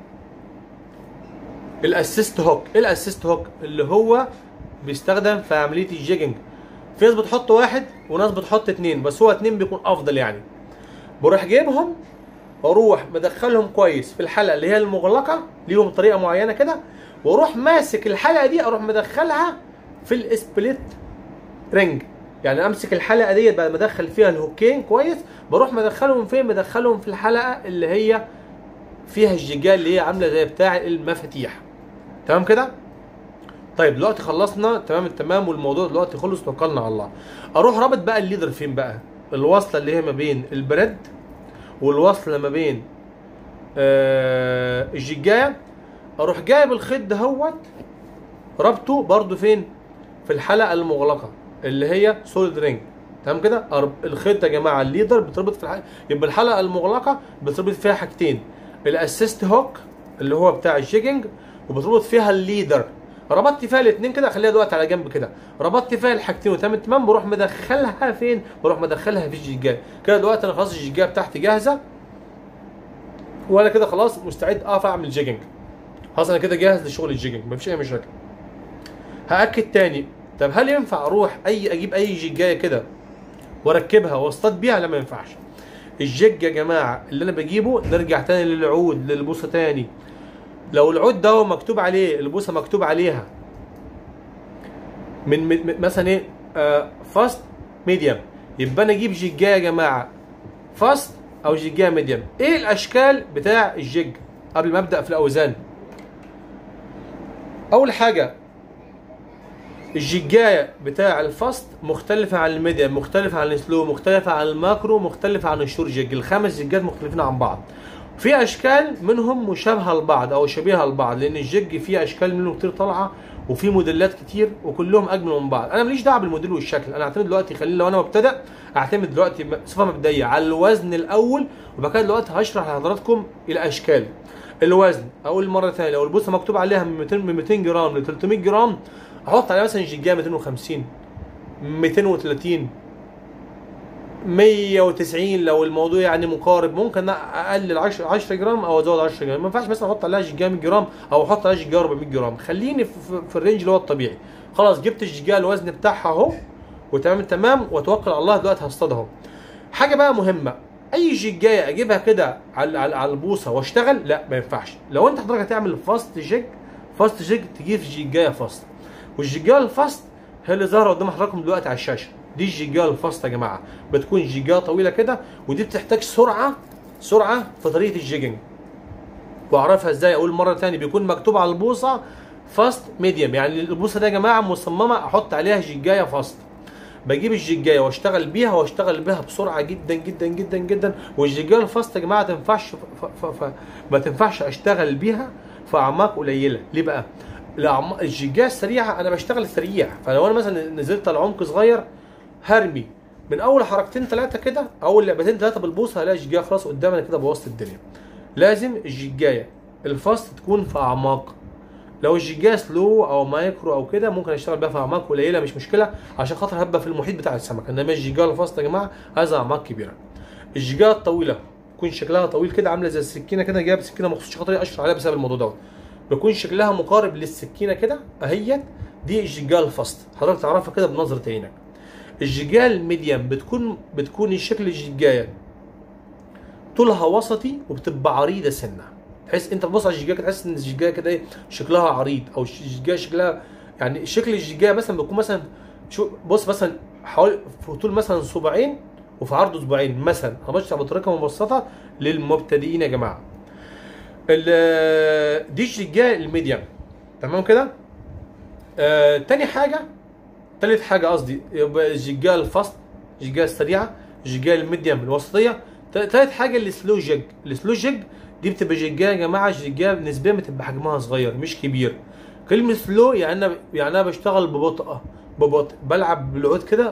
الاسيست هوك. ايه الاسيست هوك؟ اللي هو بيستخدم في عمليه الجيجنج. في ناس بتحط واحد وناس بتحط اتنين، بس هو اتنين بيكون افضل يعني. بروح جايبهم واروح مدخلهم كويس في الحلقه اللي هي المغلقه، ليهم طريقه معينه كده، واروح ماسك الحلقه دي اروح مدخلها في السبليت رينج. يعني امسك الحلقه ديت بعد ما ادخل فيها الهوكين كويس، بروح مدخلهم فين؟ مدخلهم في الحلقه اللي هي فيها الجيجال اللي هي عامله زي بتاع المفاتيح. تمام كده؟ طيب دلوقتي خلصنا تمام التمام والموضوع دلوقتي خلص، توكلنا على الله. اروح رابط بقى الليدر فين بقى؟ الوصله اللي هي ما بين البريد والوصله ما بين الجيجايه. اروح جايب الخيط دهوت ربطه برده فين؟ في الحلقه المغلقه اللي هي سوليد رينج. تمام كده؟ الخيط يا جماعه الليدر بتربط في يبقى الحلقه المغلقه بتربط فيها حاجتين، الاسيست هوك اللي هو بتاع الجيجنج، وبتربط فيها الليدر. ربطت فيها الاثنين كده، خليها دلوقتي على جنب كده. ربطت فيها الحاجتين وتمام التمام، بروح مدخلها فين؟ بروح مدخلها في الجيجايه. كده دلوقتي انا خلاص الجيجايه بتاعتي جاهزه، وانا كده خلاص مستعد اقف اعمل جيجنج. خلاص انا كده جاهز لشغل الجيجنج، مفيش اي مشاكل. هاكد تاني، طب هل ينفع اروح اجيب اي جيجايه كده واركبها واصطاد بيها؟ لا ما ينفعش. الجيج يا جماعه اللي انا بجيبه، نرجع تاني للعود للبوصه تاني. لو العود ده مكتوب عليه البوصه مكتوب عليها من مثلا ايه فاست ميديوم، يبقى انا اجيب جيجايه يا جماعه فاست او جيجايه ميديوم. ايه الاشكال بتاع الجيج قبل ما ابدا في الاوزان؟ اول حاجه الجيجايه بتاع الفاست مختلفه عن الميديوم، مختلفه عن السلو، مختلفه عن الماكرو، مختلفه عن الشور جيج. الخمس جيجات مختلفين عن بعض. في اشكال منهم مشابهه لبعض او شبيهه لبعض، لان الجيج فيه اشكال منه كتير طالعه وفي موديلات كتير وكلهم اجمل من بعض. انا ماليش دعوه بالموديل والشكل، انا اعتمد دلوقتي، خليني لو انا مبتدئ اعتمد دلوقتي صفه مبدئيه على الوزن الاول، وبعد كده دلوقتي هشرح لحضراتكم الاشكال. الوزن اقول مره ثانيه، لو البوصه مكتوب عليها من 200 جرام ل 300 جرام احط عليها مثلا جيجايه 250 230 190. لو الموضوع يعني مقارب ممكن اقلل 10 جرام او ازود 10 جرام. ما ينفعش مثلا احط عليها جيجايه 100 جرام او احط عليها جيجايه 400 جرام. خليني في الرينج اللي هو الطبيعي. خلاص جبت الجيجايه الوزن بتاعها اهو وتمام التمام، واتوكل على الله دلوقتي هصطادها اهو. حاجه بقى مهمه، اي جيجايه اجيبها كده على البوصه واشتغل؟ لا ما ينفعش. لو انت حضرتك هتعمل فاست جيج تجيب جيجايه فاست، والجيجايه الفاست هي اللي ظاهره قدام حضراتكم دلوقتي على الشاشه. دي الجيجايه الفاست يا جماعه، بتكون جيجايه طويله كده، ودي بتحتاج سرعه في طريقه الجيجنج. واعرفها ازاي؟ اقول مره ثانيه، بيكون مكتوب على البوصه فاست ميديوم، يعني البوصه دي يا جماعه مصممه احط عليها جيجايه فاست. بجيب الجيجايه واشتغل بيها بسرعه جدا جدا جدا جدا. والجيجايه الفاست يا جماعه ما تنفعش اشتغل بيها في اعماق قليله. ليه بقى؟ الجيجايه السريعه انا بشتغل سريع، فلو انا مثلا نزلت على عمق صغير هرمي من اول حركتين ثلاثه كده، اول لعبتين ثلاثه بالبوصه هلاقي الجيجايه خلاص قدامي، انا كده بوظت الدنيا. لازم الجيجايه الفاست تكون في اعماق. لو الجيجايه سلو او مايكرو او كده ممكن اشتغل بيها في اعماق قليله مش مشكله، عشان خاطر هبقى في المحيط بتاع السمك. انما الجيجايه الفاست يا جماعه عايزه اعماق كبيره. الجيجايه الطويله تكون شكلها طويل كده، عامله زي السكينه كده، جايب سكينه مخصوص عشان خاطر اشرح عليها بسبب الموضوع دوت. بيكون شكلها مقارب للسكينه كده اهيت، دي الجيجايه الفاست، حضرتك تعرفها كده بنظره عينك. الجيجايه الميديم بتكون الشكل الجيجايه طولها وسطي وبتبقى عريضه سنه، تحس انت بتبص على الجيجايه تحس ان الجيجايه كده ايه شكلها عريض، او الجيجايه شكلها يعني شكل الجيجايه مثلا بيكون مثلا شو بص مثلا حوالي في طول مثلا صباعين وفي عرض صباعين مثلا. انا بشرح بطريقه مبسطه للمبتدئين يا جماعه. دي الجيجايه الميديم، تمام كده. تاني حاجه، تالت حاجه قصدي، يبقى الجيجايه الفاست، الجيجايه السريعه، الجيجايه الميديم الوسطيه. تالت حاجه السلو جيج. السلو جيج دي بتبقى جيجايه يا جماعه، الجيجايه نسبيا بتبقى حجمها صغير مش كبير. كلمه سلو يعني انا بشتغل ببطء، بلعب بالعود كده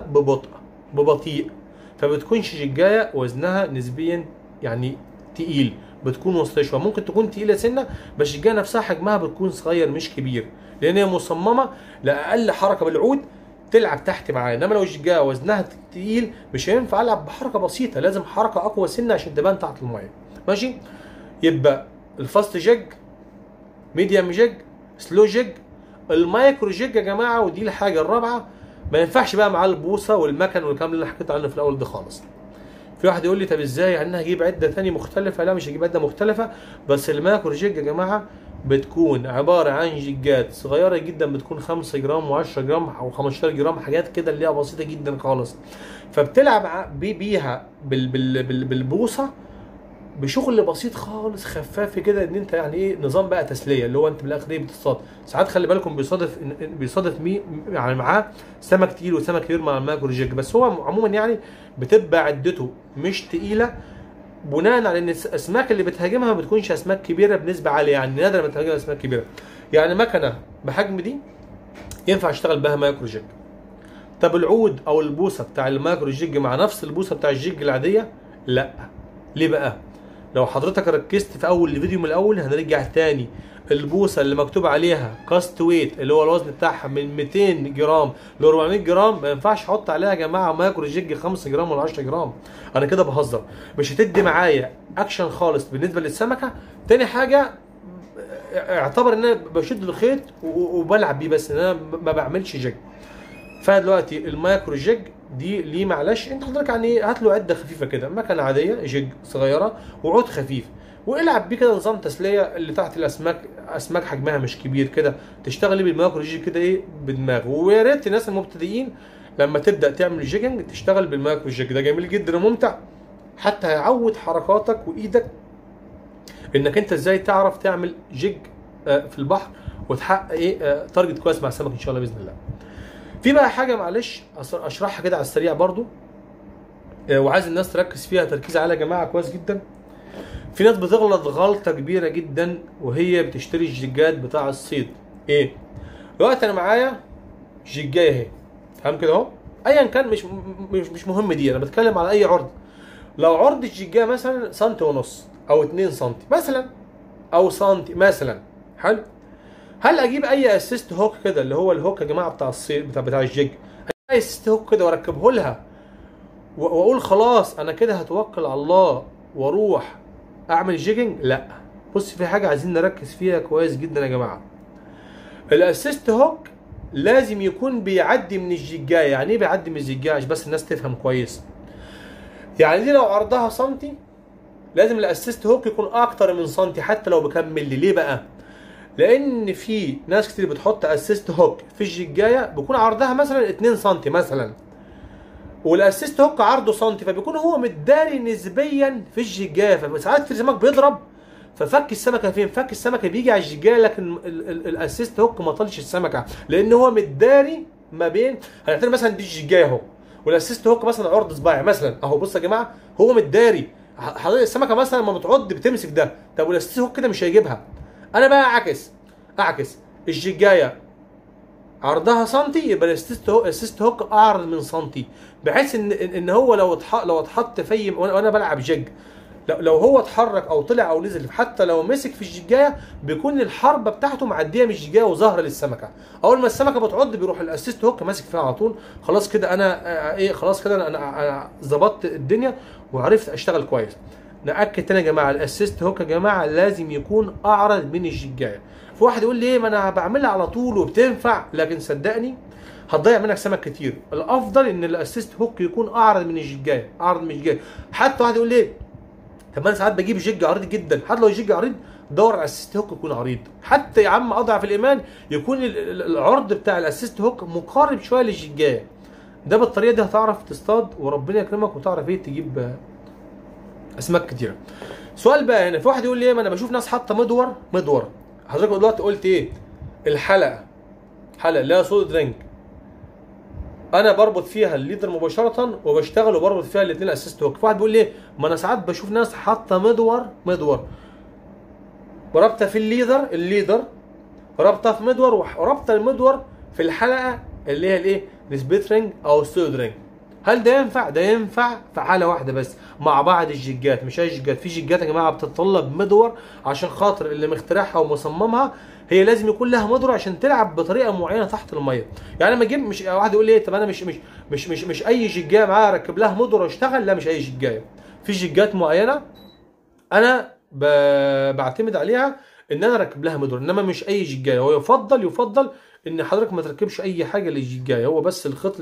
ببطيء، فبتكونش جيجايه وزنها نسبيا يعني تقيل، بتكون وسطيه شويه. ممكن تكون تقيله سنه بس الجيجايه نفسها حجمها بتكون صغير مش كبير، لان هي مصممه لاقل حركه بالعود تلعب تحت معايا. انما لو الجيجايه وزنها تقيل مش هينفع العب بحركه بسيطه، لازم حركه اقوى سنه عشان تبان تحت الميه. ماشي؟ يبقى الفاست جيج، ميديم جيج، سلو جيج، المايكرو جيج يا جماعه. ودي الحاجه الرابعه، ما ينفعش بقى مع البوصه والمكن والكلام اللي انا حكيت عنه في الاول ده خالص. في واحد يقول لي طب ازاي يعني انا هجيب عده ثانيه مختلفه؟ لا مش هجيب عده مختلفه، بس المايكرو جيج يا جماعه بتكون عباره عن جيجات صغيره جدا، بتكون 5 جرام و10 جرام او 15 جرام، حاجات كده اللي هي بسيطه جدا خالص. فبتلعب بيها بالبوصه بشغل بسيط خالص خفاف كده، ان انت يعني ايه نظام بقى تسليه، اللي هو انت بالاخر ايه بتصطاد. ساعات خلي بالكم بيصادف يعني معاه سمك تقيل وسمك كبير مع الماكرو جيج، بس هو عموما يعني بتبقى عدته مش تقيله، بناء على ان الاسماك اللي بتهاجمها ما بتكونش اسماك كبيره بنسبه عاليه، يعني نادر ما تهاجم اسماك كبيره. يعني مكنه بحجم دي ينفع اشتغل بها ماكرو جيج. طب العود او البوصه بتاع الماكرو جيج مع نفس البوصه بتاع الجيج العاديه؟ لا. ليه بقى؟ لو حضرتك ركزت في اول الفيديو من الاول هنرجع تاني، البوصه اللي مكتوب عليها كاست ويت اللي هو الوزن بتاعها من 200 جرام ل 400 جرام، ما ينفعش احط عليها يا جماعه مايكرو جيج 5 جرام ولا 10 جرام، انا كده بهزر، مش هتدي معايا اكشن خالص بالنسبه للسمكه. تاني حاجه اعتبر ان انا بشد الخيط وبلعب بيه بس، ان انا ما بعملش جيج. فدلوقتي المايكرو جيج دي ليه معلش انت حضرتك يعني هات له عده خفيفه كده، مكنه عاديه جيج صغيره وعود خفيف، والعب بيه كده نظام تسليه اللي تحت الاسماك، اسماك حجمها مش كبير كده، تشتغلي بالمايكرو جيج كده ايه بدماغ. ويا ريت الناس المبتدئين لما تبدا تعمل جيجنج تشتغل بالمايكرو جيج، ده جميل جدا وممتع، حتى هيعود حركاتك وايدك انك انت ازاي تعرف تعمل جيج في البحر وتحقق ايه تارجت كويس مع السمك ان شاء الله باذن الله. في بقى حاجه معلش اشرحها كده على السريع برضو، وعايز الناس تركز فيها تركيز عالي يا جماعه كويس جدا. في ناس بتغلط غلطه كبيره جدا وهي بتشتري الجيجات بتاع الصيد. ايه دلوقتي انا معايا جيجايه اهي، فاهم كده اهو، ايا كان مش مهم دي، انا بتكلم على اي عرض. لو عرض الجيجايه مثلا سنتي ونص او 2 سنتي مثلا او سنتي مثلا، حلو، هل اجيب اي اسيست هوك كده اللي هو الهوك يا جماعه بتاع الصيد بتاع الجيج، اي اسيست هوك كده واركبه لها واقول خلاص انا كده هتوكل على الله واروح اعمل جيجنج؟ لا. بص في حاجه عايزين نركز فيها كويس جدا يا جماعه، الاسيست هوك لازم يكون بيعدي من الجيجايه. يعني ايه بيعدي من الجيجايه عشان بس الناس تفهم كويس؟ يعني دي لو عرضها سنتي لازم الاسيست هوك يكون اكتر من سنتي حتى لو بكام ملي. ليه بقى؟ لان في ناس كتير بتحط اسيست هوك في الجيجايه بيكون عرضها مثلا 2 سم مثلا، والاسيست هوك عرضه سنتي، فبيكون هو متداري نسبيا في الجيجايه، فساعات كتير السمك بيضرب ففك السمكه فين؟ فك السمكه بيجي على الجيجايه، لكن الاسيست هوك ما طالش السمكه لان هو متداري ما بين، هنعتبر مثلا دي الجيجايه اهو والاسيست هوك مثلا عرض صباعي مثلا اهو، بص يا جماعه هو متداري، حضرتك السمكه مثلا لما بتعض بتمسك ده، طب والاسيست هوك كده مش هيجيبها. انا بقى اعكس الجيجايه عرضها سنتي يبقى الاسيست هوك اعرض من سنتي، بحيث ان هو لو اتحط في وانا بلعب جيج، لو هو اتحرك او طلع او نزل حتى لو مسك في الجيجايه بيكون الحربه بتاعته معديه من الجيجايه وظاهره للسمكه. اول ما السمكه بتعض بيروح الاسيست هوك ماسك فيها على طول، خلاص كده انا ايه، خلاص كده انا ظبطت الدنيا وعرفت اشتغل كويس. ناكد تاني يا جماعه الاسيست هوك يا جماعه لازم يكون اعرض من الجيجايه. في واحد يقول لي ايه ما انا بعملها على طول وبتنفع، لكن صدقني هتضيع منك سمك كتير. الافضل ان الاسيست هوك يكون اعرض من الجيجايه، اعرض من الجيجايه. حتى واحد يقول لي طب ما انا ساعات بجيب جيج عريض جدا، حتى لو الجيج عريض دور على الاسيست هوك يكون عريض، حتى يا عم اضعف الايمان يكون العرض بتاع الاسيست هوك مقارب شويه للجيجايه. ده بالطريقه دي هتعرف تصطاد وربنا يكرمك وتعرف ايه تجيب اسماك كتيره. سؤال بقى هنا، في واحد يقول لي ايه، ما انا بشوف ناس حاطه مدور. حضرتك دلوقتي قلت ايه؟ الحلقه اللي هي سوليد رينج انا بربط فيها الليدر مباشره وبشتغل وبربط فيها الاثنين اسيست هوك. في واحد بيقول لي ايه، ما انا ساعات بشوف ناس حاطه مدور ورابطه في الليدر رابطه في مدور ورابطه المدور في الحلقه اللي هي الايه؟ السبيت رينج او السوليد رينج. هل ده ينفع؟ ده ينفع في حاله واحده بس مع بعض الجيجات، مش اي جيجات. في جيجات يا جماعه بتتطلب مدور عشان خاطر اللي مخترعها ومصممها هي لازم يكون لها مدور عشان تلعب بطريقه معينه تحت الميه. يعني لما اجيب، مش واحد يقول لي طب انا مش اي جيجايه معايا اركب لها مدور واشتغل، لا مش اي جيجايه. في جيجات معينه انا بعتمد عليها ان انا اركب لها مدور، انما مش اي جيجايه. هو يفضل ان حضرتك ما تركبش اي حاجه للجيجايه، هو بس الخط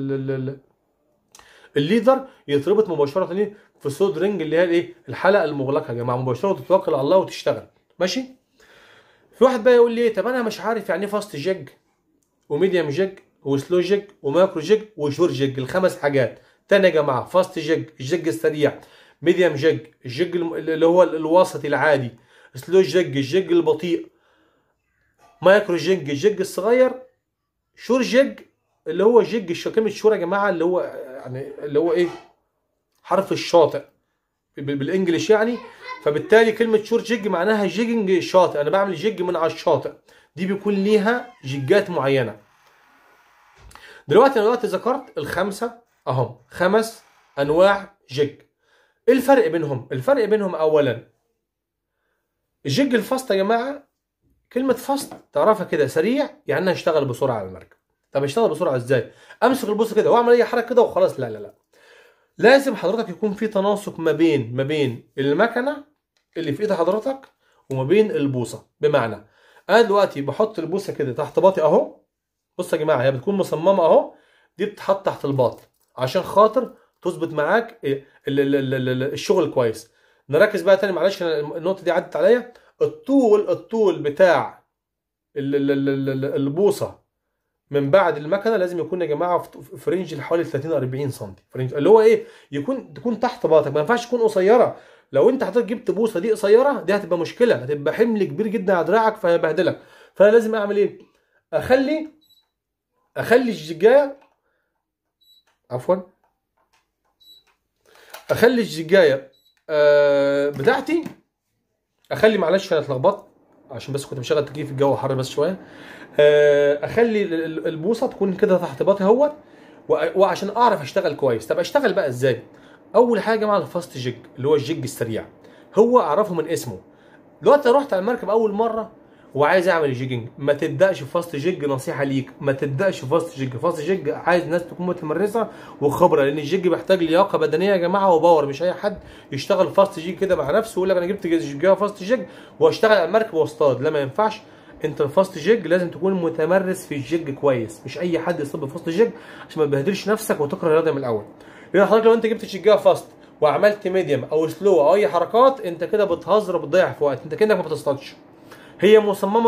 الليدر يتربط مباشره ليه في السوليد رينج اللي هي الايه؟ الحلقه المغلقه يا جماعه مباشره، وتتوكل على الله وتشتغل ماشي. في واحد بقى يقول لي طب انا مش عارف يعني ايه فاست جيج وميديوم جيج وسلو جيج وماكرو جيج وشور جيج، الخمس حاجات. تاني يا جماعه، فاست جيج الجيج السريع، ميديوم جيج الجيج اللي هو الوسطي العادي، سلو جيج الجيج البطيء، مايكرو جيج الجيج الصغير، شور جيج اللي هو جيج كلمه شور يا جماعه اللي هو يعني اللي هو ايه؟ حرف الشاطئ بالانجلش يعني. فبالتالي كلمه شور جيج معناها جيجنج شاطئ، انا بعمل جيج من على الشاطئ. دي بيكون ليها جيجات معينه. دلوقتي انا ذكرت الخمسه اهم، 5 انواع جيج. ايه الفرق بينهم؟ الفرق بينهم اولا الجيج الفاست يا جماعه، كلمه فاست تعرفها كده سريع، يعني انا هشتغل بسرعه على المركب. طب اشتغل بسرعه ازاي؟ امسك البوصه كده واعمل اي حركه كده وخلاص؟ لا، لازم حضرتك يكون في تناسق ما بين المكنه اللي في ايد حضرتك وما بين البوصه. بمعنى انا دلوقتي بحط البوصه كده تحت باطي اهو. بص يا جماعه، هي بتكون مصممه اهو، دي بتتحط تحت الباط عشان خاطر تظبط معاك الشغل كويس. نركز بقى تاني معلش، النقطه دي عدت عليا. الطول بتاع البوصه من بعد المكنه لازم يكون يا جماعه في رينج حوالي 30 40 سم، اللي هو ايه؟ تكون تحت باطك، ما ينفعش تكون قصيره. لو انت حضرتك جبت بوصه دي قصيره دي هتبقى مشكله، هتبقى حمل كبير جدا على دراعك فهيبهدلك. فانا لازم اعمل ايه؟ اخلي الجيجايه بتاعتي، معلش انا اتلخبطت عشان بس كنت مشغل تكييف الجو حر بس شويه. اخلي البوصه تكون كده تحت باطي اهوت، وعشان اعرف اشتغل كويس. طب اشتغل بقى ازاي؟ اول حاجه مع الفاست جيج اللي هو الجيج السريع، هو اعرفه من اسمه. دلوقتي رحت على المركب اول مره وعايز اعمل جيجنج، ما تبداش فاست جيج، نصيحه ليك ما تبداش فاست جيج. فاست جيج عايز ناس تكون متمرسه وخبره، لان الجيج بيحتاج لياقه بدنيه يا جماعه وباور. مش اي حد يشتغل فاست جيج كده مع نفسه ويقول لك انا جبت جيجايه فاست جيج واشتغل على المركب واصطاد. لا ما ينفعش. انت الفاست جيج لازم تكون متمرس في الجيج كويس، مش اي حد يصطاد بفاست جيج عشان ما تبهدلش نفسك وتكره الرياضه من الاول. لان حضرتك لو انت جبت جيجايه فاست وعملت ميديوم او سلو او اي حركات، انت كده بتهزر وبتضيع في وقت، انت كانك ما بتصطادش. هي مصممه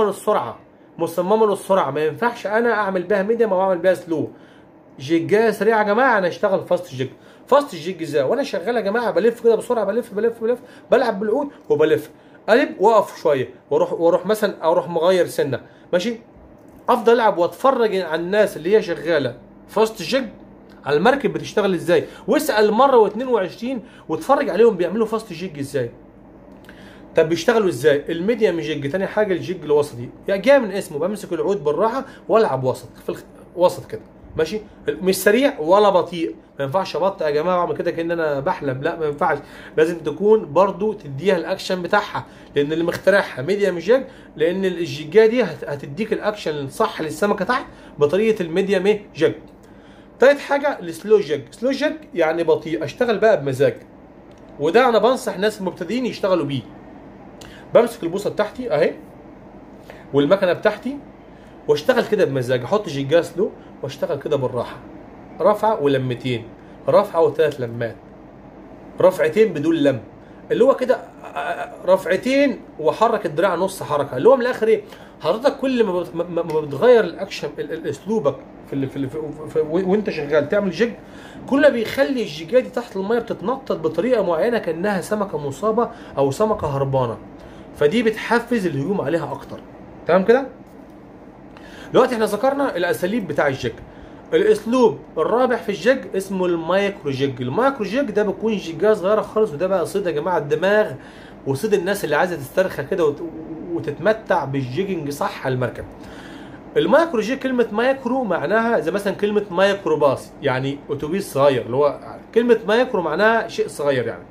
للسرعه، ما ينفعش انا اعمل بيها ميديوم او اعمل بيها سلو. جيجايه سريعه يا جماعه، انا اشتغل فاست جيج. فاست جيج ازاي؟ وانا شغال يا جماعه بلف كده بسرعه، بلف بلعب بالعود وبلف، قلب واقف شويه واروح مثلا اروح مغير سنه ماشي. افضل العب واتفرج على الناس اللي هي شغاله فاست جيج على المركب بتشتغل ازاي، واسال مره و22 واتفرج عليهم بيعملوا فاست جيج ازاي. طب بيشتغلوا ازاي؟ الميديوم جيج. تاني حاجه الجيج الوسطي، يعني جاي من اسمه، بمسك العود بالراحه والعب وسط في وسط كده ماشي، مش سريع ولا بطيء. ما ينفعش ابطئ يا جماعه واعمل كده كان انا بحلم، لا ما ينفعش. لازم تكون برضو تديها الاكشن بتاعها، لان اللي مخترعها ميديوم جيج، لان الجيجه دي هتديك الاكشن الصح للسمكه تحت بطريقه الميديوم جيج. تالت حاجه السلو جيج. سلو جيج يعني بطيء، اشتغل بقى بمزاج، وده انا بنصح الناس المبتدئين يشتغلوا بيه. بمسك البوصه بتاعتي اهي والمكنه بتاعتي واشتغل كده بمزاج، احط جيجا سلو واشتغل كده بالراحه، رفعه ولمتين، رفعه وثلاث لمات، رفعتين بدون لم، اللي هو كده رفعتين وحرك الدراع نص حركه، اللي هو من الاخر ايه، حضرتك كل ما بتغير الاكشن اسلوبك وانت شغال تعمل جيج، كل ما بيخلي الجيجات دي تحت الميه بتتنطط بطريقه معينه كانها سمكه مصابه او سمكه هربانه، فدي بتحفز الهجوم عليها اكتر. تمام كده؟ دلوقتي احنا ذكرنا الاساليب بتاع الجيج. الاسلوب الرابع في الجيج اسمه المايكرو جيج. المايكرو جيج ده بيكون جيجايه صغيره خالص، وده بقى صيد يا جماعه الدماغ وصيد الناس اللي عايزه تسترخى كده وتتمتع بالجيجنج صح على المركب. المايكرو جيج، كلمه مايكرو معناها زي مثلا كلمه مايكرو باص، يعني اتوبيس صغير، اللي هو كلمه مايكرو معناها شيء صغير يعني.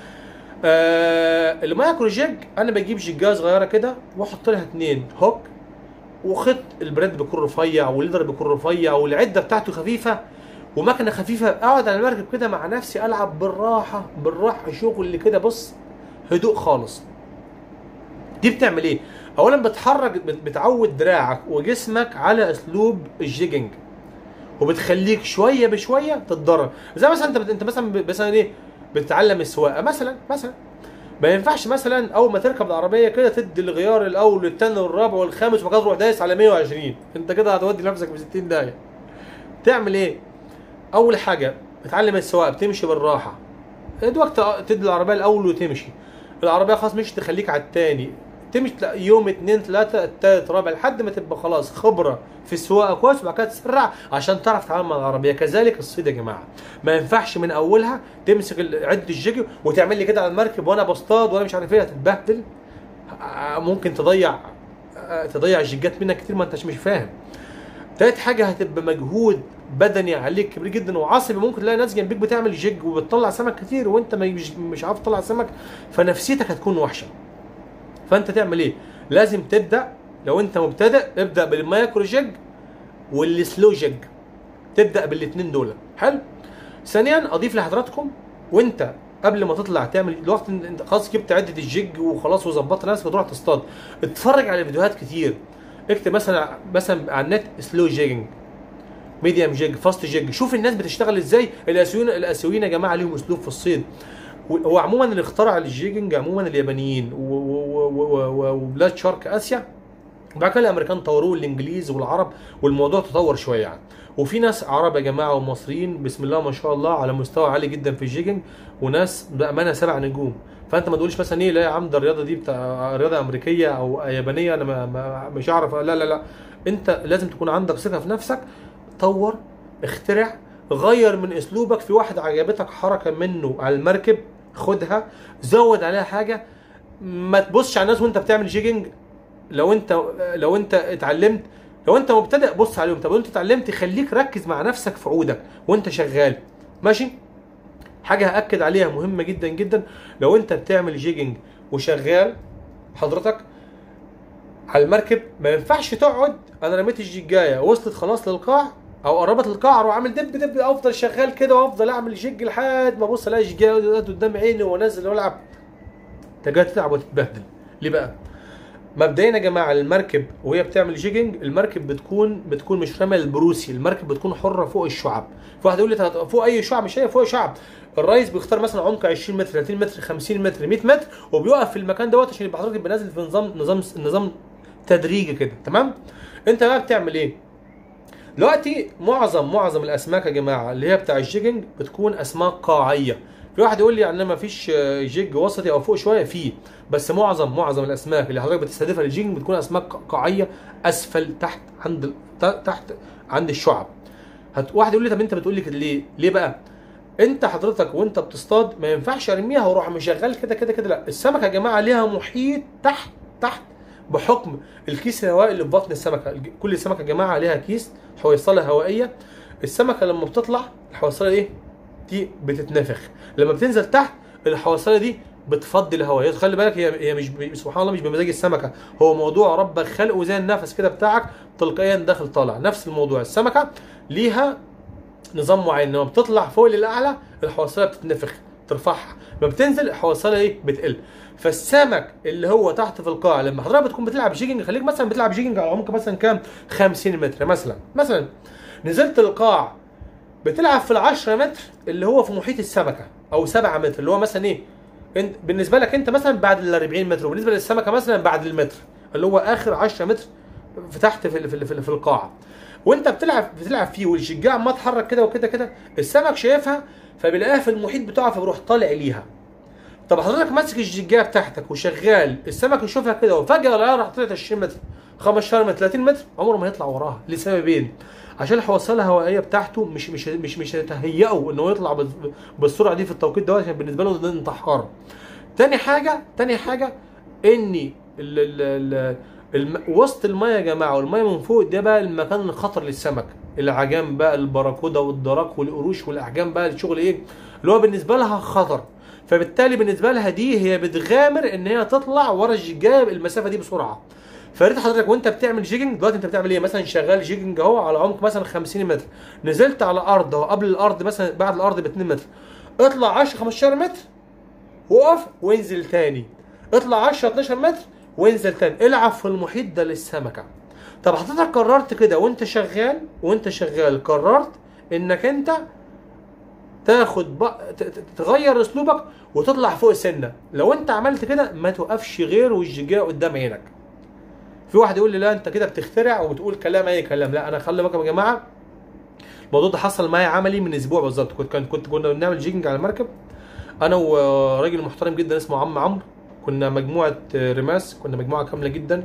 المايكرو جيج انا بجيب جيجايه صغيره كده واحط لها 2 هوك، وخط البريد بيكون رفيع والليدر بيكون رفيع والعده بتاعته خفيفه ومكنه خفيفه، اقعد على المركب كده مع نفسي العب بالراحه بالراحه، شغل كده بص هدوء خالص. دي بتعمل ايه؟ اولا بتحرك، بتعود دراعك وجسمك على اسلوب الجيجنج، وبتخليك شويه بشويه تتدرب. زي مثلا انت مثلا ايه، بتتعلم السواقه مثلا ما ينفعش مثلا اول ما تركب العربيه كده تدي الغيار الاول والثاني والرابع والخامس وبعد كده تروح دايس على 120، انت كده هتودي نفسك في 60 داهيه. تعمل ايه؟ اول حاجه بتعلم السواقه، بتمشي بالراحه، دوك تدي العربيه الاول وتمشي، العربيه خلاص مش تخليك على الثاني، تمشي يوم 2 3 الثالث رابع لحد ما تبقى خلاص خبره في السواقه كويس، وبعد كده تسرع عشان تعرف تتعامل مع العربيه. كذلك الصيد يا جماعه، ما ينفعش من اولها تمسك عده الجيجي وتعمل لي كده على المركب وانا بصطاد وانا مش عارف ايه، هتتبهدل، ممكن تضيع الجيجات منك كتير ما انتش مش فاهم. تالت حاجه هتبقى مجهود بدني عليك كبير جدا وعصبي، ممكن تلاقي ناس جنبيك بتعمل جيج وبتطلع سمك كتير وانت مش عارف تطلع سمك، فنفسيتك هتكون وحشه. فانت تعمل ايه؟ لازم تبدا، لو انت مبتدئ ابدا بالمايكرو جيج والسلو جيج، تبدا بالاثنين دول. حلو. ثانيا اضيف لحضراتكم، وانت قبل ما تطلع تعمل الوقت انت خلاص جبت عده الجيج وخلاص وظبطت نفسك وتروح تصطاد، اتفرج على فيديوهات كتير، اكتب مثلا على النت سلو جيجنج، ميديوم جيج، فاست جيج، شوف الناس بتشتغل ازاي. الاسيويين يا جماعه ليهم اسلوب في الصيد، هو عموما اللي اخترع الجيجنج عموما اليابانيين وبلاد شرق اسيا، وبعد كده الامريكان طوروه، الانجليز والعرب، والموضوع تطور شويه يعني. وفي ناس عرب يا جماعه ومصريين بسم الله ما شاء الله على مستوى عالي جدا في الجيجنج، وناس بامانه 7 نجوم. فانت ما تقولش مثلا ايه لا يا عم ده الرياضه دي بتاع رياضه امريكيه او يابانيه انا مش هعرف، لا، انت لازم تكون عندك ثقه في نفسك، طور، اخترع، غير من اسلوبك. في واحد عجبتك حركه منه على المركب خدها، زود عليها حاجه، ما تبصش على الناس وانت بتعمل جيجنج. لو انت اتعلمت، لو انت مبتدئ بص عليهم، طب انت اتعلمت خليك ركز مع نفسك في عودك وانت شغال ماشي. حاجه هاكد عليها مهمه جدا جدا، لو انت بتعمل جيجنج وشغال حضرتك على المركب، ما ينفعش تقعد انا رميت الجيجايه وصلت خلاص للقاع او قربت للقاع واروح عامل دب افضل شغال كده وافضل اعمل جيج لحد ما ابص الاقي الجيجايه قدام عيني وانزل والعب، انت جاي تتعب وتتبهدل. ليه بقى؟ مبدئيا يا جماعه المركب وهي بتعمل جيجنج، المركب بتكون مش رمل البروسي، المركب بتكون حره فوق الشعب. في واحد يقول لي فوق اي شعب، مش هي فوق شعب. الرئيس بيختار مثلا عمق 20 متر 30 متر 50 متر 100 متر وبيقف في المكان دوت عشان يبقى حضرتك نازل في نظام تدريجي كده. تمام. انت بقى بتعمل ايه دلوقتي؟ معظم الاسماك يا جماعه اللي هي بتاع الجيجنج بتكون اسماك قاعيه. في واحد يقول لي يعني ما فيش جيج وسطي او فوق شويه، فيه، بس معظم الاسماك اللي حضرتك بتستهدفها للجيجنج بتكون اسماك قاعيه اسفل تحت عند الشعب. واحد يقول لي طب انت بتقول لي كده ليه بقى؟ انت حضرتك وانت بتصطاد ما ينفعش ارميها واروح مشغل كده، لا، السمكه يا جماعه ليها محيط تحت بحكم الكيس الهوائي اللي في بطن السمكه. كل سمكه يا جماعه ليها كيس حويصله هوائيه، السمكه لما بتطلع الحويصله ايه دي بتتنفخ، لما بتنزل تحت الحويصله دي بتفضي الهواء. خلي بالك هي مش سبحان الله مش بمزاج السمكه، هو موضوع ربك خلقه زي النفس كده بتاعك تلقائيا داخل طالع. نفس الموضوع السمكه ليها نظام معين، لما بتطلع فوق للاعلى الحويصله بتتنفخ ترفعها، لما بتنزل الحويصله ايه بتقل. فالسمك اللي هو تحت في القاع لما حضرتك بتكون بتلعب جيجنج، خليك مثلا بتلعب جيجنج على عمق مثلا كام 50 متر مثلا نزلت القاع بتلعب في ال10 متر اللي هو في محيط السمكه او 7 متر اللي هو مثلا ايه انت بالنسبه لك انت مثلا بعد ال 40 متر، وبالنسبه للسمكه مثلا بعد المتر اللي هو اخر 10 متر في تحت في القاعه. وانت بتلعب فيه والشجاع ما اتحرك كده وكده كده، السمك شايفها فبيلاقيها في المحيط بتاعه فبيروح طالع ليها. طب حضرتك ماسك الجيجايه بتاعتك وشغال، السمك يشوفها كده وفجاه الاقيها راح طلعت 20 متر 15 متر 30 متر، عمره ما يطلع وراها لسببين. عشان الحوصله الهوائيه بتاعته مش هتهيئه ان هو يطلع بالسرعه دي في التوقيت ده، عشان بالنسبه له ده انتحار. تاني حاجه ان وسط الميه يا جماعه، والميه من فوق ده بقى المكان الخطر للسمك. العجام بقى، البراكودا والدراك والقروش والاحجام بقى، الشغل ايه اللي هو بالنسبه لها خطر. فبالتالي بالنسبه لها دي هي بتغامر ان هي تطلع ورا الجيجايه المسافه دي بسرعه. فريت حضرتك وانت بتعمل جيجنج دلوقتي، انت بتعمل ايه؟ مثلا شغال جيجنج اهو على عمق مثلا 50 متر، نزلت على ارض اهو قبل الارض مثلا بعد الارض ب 2 متر، اطلع 10 15 متر وقف وانزل تاني، اطلع 10 12 متر وانزل تاني، العب في المحيط ده للسمكه. طب حضرتك قررت كده وانت شغال قررت انك انت تغير اسلوبك وتطلع فوق السنه. لو انت عملت كده ما توقفش غير والجيجايه قدام عينك. في واحد يقول لي لا انت كده بتخترع وبتقول كلام اي كلام. لا، انا خلي بالكم يا جماعه، الموضوع ده حصل معايا عملي من اسبوع بالظبط. كنا بنعمل جيجنج على المركب انا وراجل محترم جدا اسمه عم عمرو. كنا مجموعه رماس، كنا مجموعه كامله جدا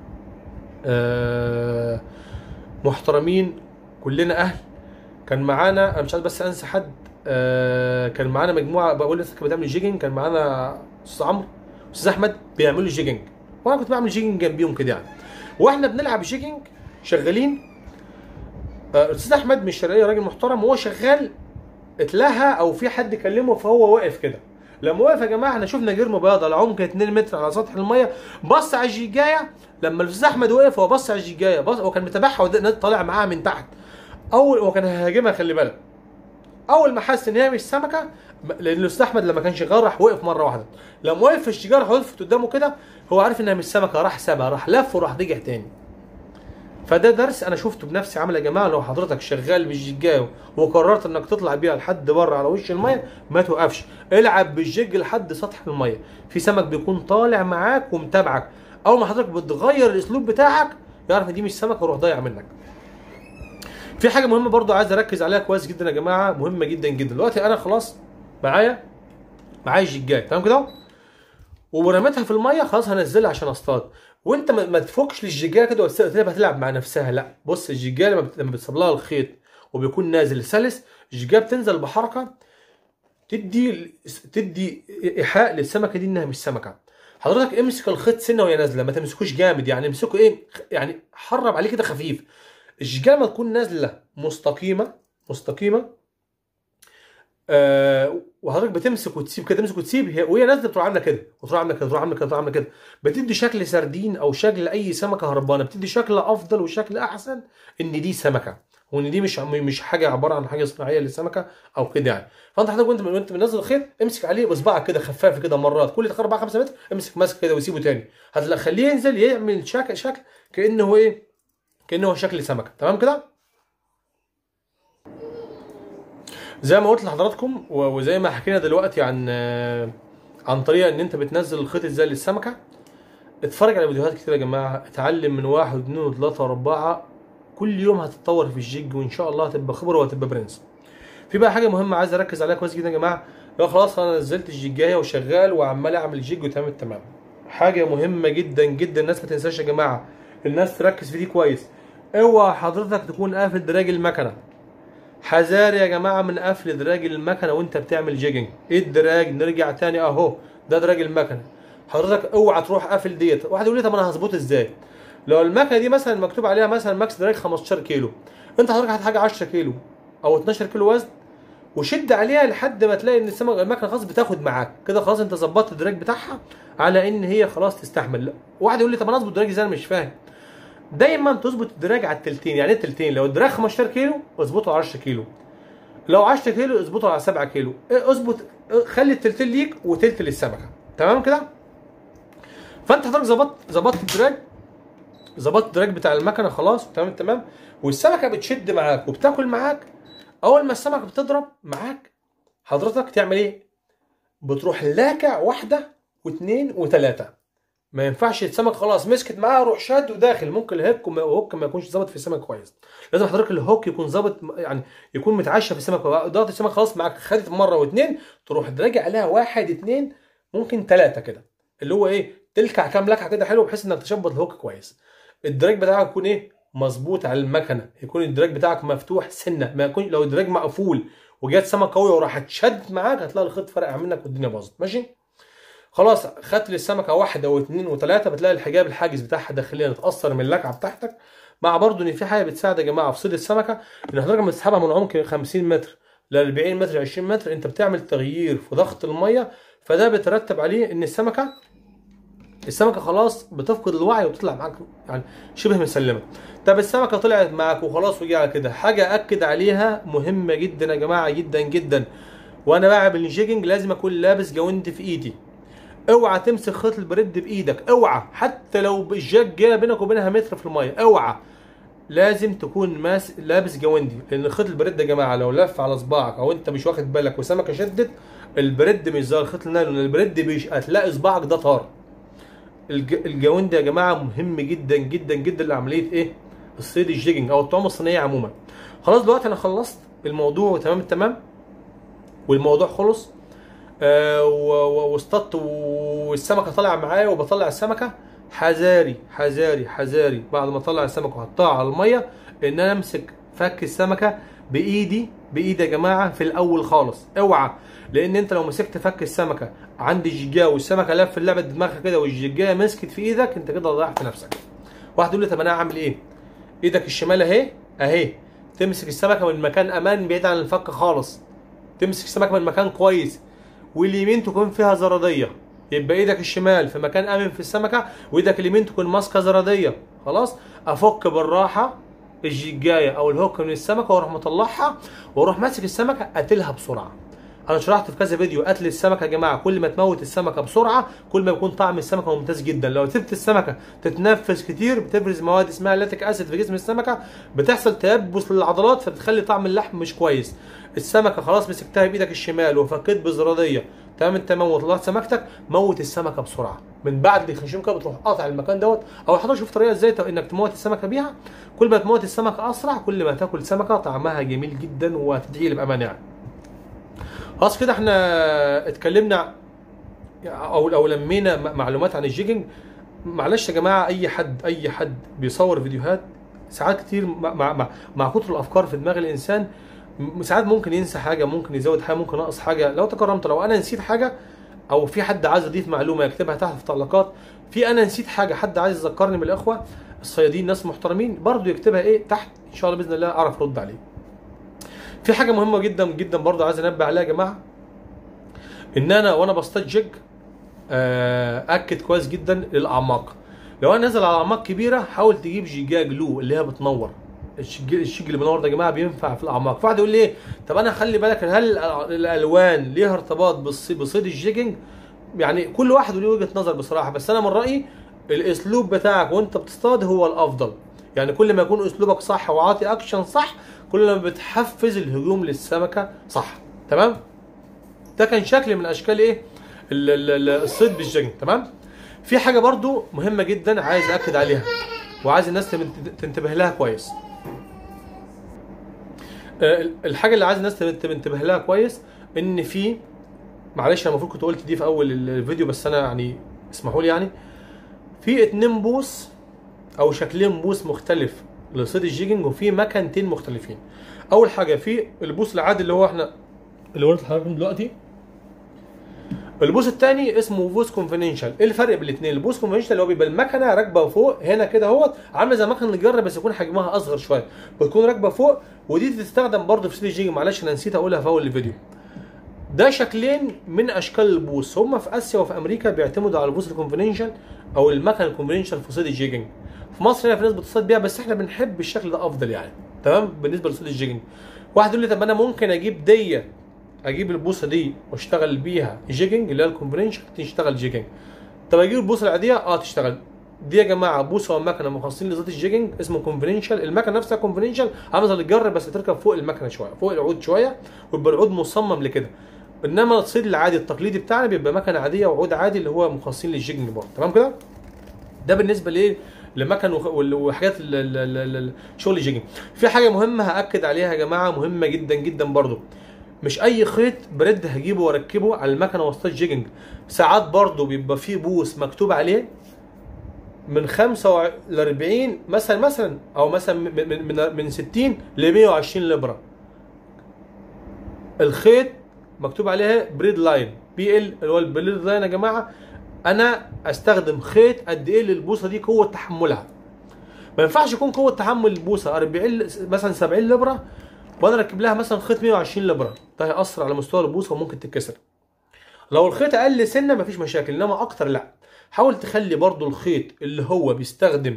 محترمين كلنا اهل. كان معانا، انا مش عايز بس انسى حد، كان معانا مجموعه بقول لسه كانت بتعمل جيجنج. كان معانا استاذ عمرو واستاذ احمد بيعملوا جيجنج، وانا كنت بعمل جيجنج جنبيهم كده يعني. واحنا بنلعب جيجنج شغالين، الاستاذ احمد من الشرقيه راجل محترم، وهو شغال اتلهى او في حد كلمه فهو واقف كده. لما وقف يا جماعه احنا شفنا جرم بياض على عمق 2 متر على سطح الميه، بص على الجيجايه. لما الاستاذ احمد وقف هو بص على الجيجايه، بص هو كان متابعها وطالع معاها من تحت. هو كان هيهاجمها خلي بالك. اول ما حس ان هي مش سمكه، لان الاستاذ احمد لما كان شغال راح وقف مره واحده، لما وقف في الشجره راح وقفت قدامه كده، هو عارف انها مش سمكه، راح سابها، راح لف وراح رجع تاني. فده درس انا شفته بنفسي عمل يا جماعه. لو حضرتك شغال بالجيجايه وقررت انك تطلع بيها لحد بره على وش الميه، ما توقفش، العب بالجيج لحد سطح الميه. في سمك بيكون طالع معاك ومتابعك، اول ما حضرتك بتغير الاسلوب بتاعك يعرف ان دي مش سمكه ويروح ضايع منك. في حاجه مهمه برضو عايز اركز عليها كويس جدا يا جماعه، مهمه جدا جدا. دلوقتي انا خلاص معايا الجيجايه تمام كده، ورميتها في الميه، خلاص هنزلها عشان اصطاد. وانت ما تفكش للجيجايه كده وتسيبها تلعب مع نفسها. لا، بص الجيجايه لما بتصب لها الخيط وبيكون نازل سلس، الجيجايه بتنزل بحركه تدي ايحاء للسمكه دي انها مش سمكه. حضرتك امسك الخيط سنه وهي نازله، ما تمسكوش جامد يعني، امسكه ايه يعني، حرب عليه كده خفيف. الجيجايه لما تكون نازله مستقيمه وحضرتك بتمسك وتسيب كده، تمسك وتسيب، وهي نازله بتروح عامله كده وتروح عامله كده، تروح عامله كده، تروح عامله كده، بتدي شكل سردين او شكل اي سمكه هربانه، بتدي شكل افضل وشكل احسن ان دي سمكه، وان دي مش حاجه عباره عن حاجه صناعيه للسمكه او كده يعني. فانت حضرتك وانت منزل الخيط امسك عليه بصبعك كده خفاف كده مرات، كل 4 5 متر امسك ماسك كده وسيبه تاني، هتخليه ينزل يعمل شكل كانه ايه، كانه شكل سمكه. تمام كده؟ زي ما قلت لحضراتكم وزي ما حكينا دلوقتي عن طريقه ان انت بتنزل الخيط ازاي للسمكه. اتفرج على فيديوهات كتير يا جماعه، اتعلم من 1 و2 و3 و4، كل يوم هتتطور في الجيج وان شاء الله هتبقى خبره وهتبقى برنس. في بقى حاجه مهمه عايز اركز عليها كويس جدا يا جماعه. لو خلاص انا نزلت الجيجايه وشغال وعمال اعمل جيج وتمام التمام، حاجه مهمه جدا جدا الناس ما تنساش يا جماعه، الناس تركز في دي كويس. اوعى حضرتك تكون قافل دراج المكنه. حذار يا جماعه من قفل دراج المكنه وانت بتعمل جيجنج. ايه الدراج؟ نرجع تاني اهو، ده دراج المكنه. حضرتك اوعى تروح قافل ديت. واحد يقول لي طب انا هظبطه ازاي؟ لو المكنه دي مثلا مكتوب عليها مثلا ماكس دراج 15 كيلو، انت حضرتك هات حاجه 10 كيلو او 12 كيلو وزن وشد عليها لحد ما تلاقي ان المكنه خلاص بتاخد معاك كده، خلاص انت ظبطت الدراج بتاعها على ان هي خلاص تستحمل. لا. واحد يقول لي طب انا اظبط دراج ازاي؟ انا مش فاهم. دايما تظبط الدراج على التلتين. يعني ايه التلتين؟ لو الدراج 15 كيلو اظبطه على 10 كيلو، لو 10 كيلو اظبطه على 7 كيلو، اظبط خلي التلتين ليك وتلت للسمكه. تمام كده؟ فانت حضرتك ظبطت الدراج بتاع المكنه خلاص تمام، والسمكه بتشد معاك وبتاكل معاك. اول ما السمكه بتضرب معاك حضرتك تعمل ايه؟ بتروح لاكع واحده واثنين وثلاثه. ما ينفعش السمك خلاص مسكت معاها روح شاد وداخل، ممكن الهوك ما يكونش ظابط في السمك كويس. لازم حضرتك الهوك يكون ظابط، يعني يكون متعشى في السمك. ضغط السمك خلاص معاك، خدت مره واثنين، تروح راجع عليها واحد اثنين ممكن ثلاثه كده، اللي هو ايه، تلكع كام لكعه كده حلو بحيث انك تشبط الهوك كويس. الدراج بتاعك يكون ايه، مظبوط على المكنه، يكون الدراج بتاعك مفتوح سنه، ما يكون لو الدراج مقفول وجات سمك قوي وراحت شدت معاك هتلاقي الخيط فرقع منك والدنيا باظت. ماشي، خلاص خدت للسمكه واحده واثنين وثلاثه، بتلاقي الحاجز بتاعها داخليا اتاثر من اللكعه بتاعتك. مع برضه ان في حاجه بتساعد يا جماعه في صيد السمكه، ان حضرتك لما تسحبها من عمق 50 متر ل 40 متر 20 متر انت بتعمل تغيير في ضغط الميه، فده بيترتب عليه ان السمكه خلاص بتفقد الوعي وتطلع معاك يعني شبه مسلمه. طب السمكه طلعت معاك وخلاص وجي على كده، حاجه اكد عليها مهمه جدا يا جماعه جدا جدا، وانا بعمل الجيجنج لازم اكون لابس جوانت في ايدي. اوعى تمسك خيط البريد بايدك، اوعى، حتى لو الجاك جايه بينك وبينها متر في الميه، اوعى، لازم تكون لابس جواندي. لان خيط البريد يا جماعه لو لف على صباعك او انت مش واخد بالك وسمكه شدت، البريد مش زي الخيط النايلون، البريد هتلاقي صباعك ده طار. الجواندي يا جماعه مهم جدا جدا جدا لعمليه ايه، الصيد الجيجنج او الطعوم الصينيه عموما. خلاص دلوقتي انا خلصت الموضوع تمام التمام والموضوع خلص، واصطدت والسمكه طالعه معايا وبطلع السمكه. حذاري حذاري حذاري بعد ما اطلع السمكه واحطها على الميه ان انا امسك فك السمكه بايدي يا جماعه في الاول خالص، اوعى، لان انت لو مسكت فك السمكه عند الجيجاه والسمكه لف اللعبه دماغها كده والجيجاه مسكت في ايدك انت كده ضيعت نفسك. واحد يقول لي طب انا اعمل ايه؟ ايدك الشمال اهي تمسك السمكه من مكان امان بعيد عن الفك خالص، تمسك السمكه من مكان كويس، واليمين تكون فيها زراديه، يبقى ايدك الشمال في مكان امن في السمكه وايدك اليمين تكون ماسكه زراديه. خلاص افك بالراحه الجيجايه او الهوك من السمكه واروح مطلعها واروح ماسك السمكه قاتلها بسرعه. انا شرحت في كذا فيديو قتل السمكه يا جماعه، كل ما تموت السمكه بسرعه كل ما يكون طعم السمكه ممتاز جدا. لو سبت السمكه تتنفس كتير بتفرز مواد اسمها لاتيك اسيد في جسم السمكه، بتحصل تيبس للعضلات فبتخلي طعم اللحم مش كويس. السمكه خلاص مسكتها بايدك الشمال وفكيت بزراديه تمام التمام وطلعت سمكتك، موت السمكه بسرعه. من بعد الخشيم كده بتروح قاطع المكان دوت، او حضرتك شوف طريقه ازاي انك تموت السمكه بيها. كل ما تموت السمكه اسرع كل ما تاكل سمكه طعمها جميل جدا وهتدعي لي بامانه يعني. خلاص كده احنا اتكلمنا او لمينا معلومات عن الجيجنج. معلش يا جماعه، اي حد بيصور فيديوهات ساعات كتير مع كتر الافكار في دماغ الانسان ساعات ممكن ينسى حاجه، ممكن يزود حاجه، ممكن ينقص حاجه. لو تكرمت لو انا نسيت حاجه او في حد عايز يضيف معلومه يكتبها تحت في التعليقات. في انا نسيت حاجه حد عايز يذكرني من الاخوه الصيادين ناس محترمين برضو يكتبها ايه تحت، ان شاء الله باذن الله اعرف ارد عليه. في حاجه مهمه جدا جدا برضو عايز انبه عليها يا جماعه، ان انا وانا بصطاد جيج اكد كويس جدا للاعماق. لو انا نازل على اعماق كبيره حاول تجيب جيجا جلو اللي هي بتنور. الشيج اللي بينور ده يا جماعه بينفع في الاعماق. فواحد يقول لي ايه طب انا خلي بالك هل الالوان ليها ارتباط بصيد الجيجنج؟ يعني كل واحد له وجهه نظر بصراحه، بس انا من رايي الاسلوب بتاعك وانت بتصطاد هو الافضل. يعني كل ما يكون اسلوبك صح وعاطي اكشن صح كل ما بتحفز الهجوم للسمكه صح. تمام؟ ده كان شكل من اشكال ايه الصيد بالجيجنج. تمام؟ في حاجه برضو مهمه جدا عايز اكد عليها وعايز الناس تنتبه لها كويس. الحاجه اللي عايز الناس تنتبه لها كويس ان في، معلش انا المفروض كنت قلت دي في اول الفيديو بس انا يعني اسمحوا لي، يعني في 2 بوص او شكلين بوص مختلف لصيد الجيجنج وفي مكانتين مختلفين. اول حاجه في البوص العادي اللي هو احنا اللي وريت لحضراتكم دلوقتي. البوص الثاني اسمه بوص كونفنشال. ايه الفرق بين الاثنين؟ البوص كونفنشال اللي هو بيبقى المكنه راكبه فوق هنا كده اهوت، عامله زي مكنه الجر بس يكون حجمها اصغر شويه، بتكون راكبه فوق، ودي تستخدم برضه في صيد الجيجنج. معلش انا نسيت اقولها في اول الفيديو. ده شكلين من اشكال البوص، هم في اسيا وفي امريكا بيعتمدوا على البوص الكونفنشال او المكنه الكونفنشال في صيد الجيجنج. في مصر هنا في ناس بتصطاد بيها بس احنا بنحب الشكل ده افضل يعني. تمام؟ بالنسبه لصيد الجيجنج. واحد يقول لي طب انا ممكن اجيب البوصه دي واشتغل بيها جيجنج اللي هي الكونفنشال تشتغل جيجنج. طب اجيب البوصه العاديه تشتغل. دي يا جماعه بوصه ومكنه مخصصين لصيد الجيجنج اسمه كونفنشال. المكنه نفسها كونفنشال عامله زي الجر بس بتركب فوق المكنه شويه، فوق العود شويه، ويبقى العود مصمم لكده. انما الصيد العادي التقليدي بتاعنا بيبقى مكنه عاديه وعود عادي اللي هو مخصصين للجيجنج برضه. تمام كده؟ ده بالنسبه لايه؟ لمكن وحاجات شغل الجيجنج. في حاجه مهمه هاكد عليها يا جماعه، مهمه جدا جدا برضه، مش اي خيط بريد هجيبه واركبه على المكنه وسط الجيجنج. ساعات برضه بيبقى فيه بوص مكتوب عليه من 45 مثلا او مثلا من 60 ل 120 لبره. الخيط مكتوب عليها بريد لاين، بي ال اللي هو البريد لاين يا جماعه. انا استخدم خيط قد ايه للبوصه دي قوه تحملها. ما ينفعش يكون قوه تحمل البوصه 40 مثلا 70 لبره وانا اركب لها مثلا خيط 120 لبره، ده هيأثر على مستوى البوصه وممكن تتكسر. لو الخيط اقل سنه مفيش مشاكل، انما اكتر لا. حاول تخلي برضو الخيط اللي هو بيستخدم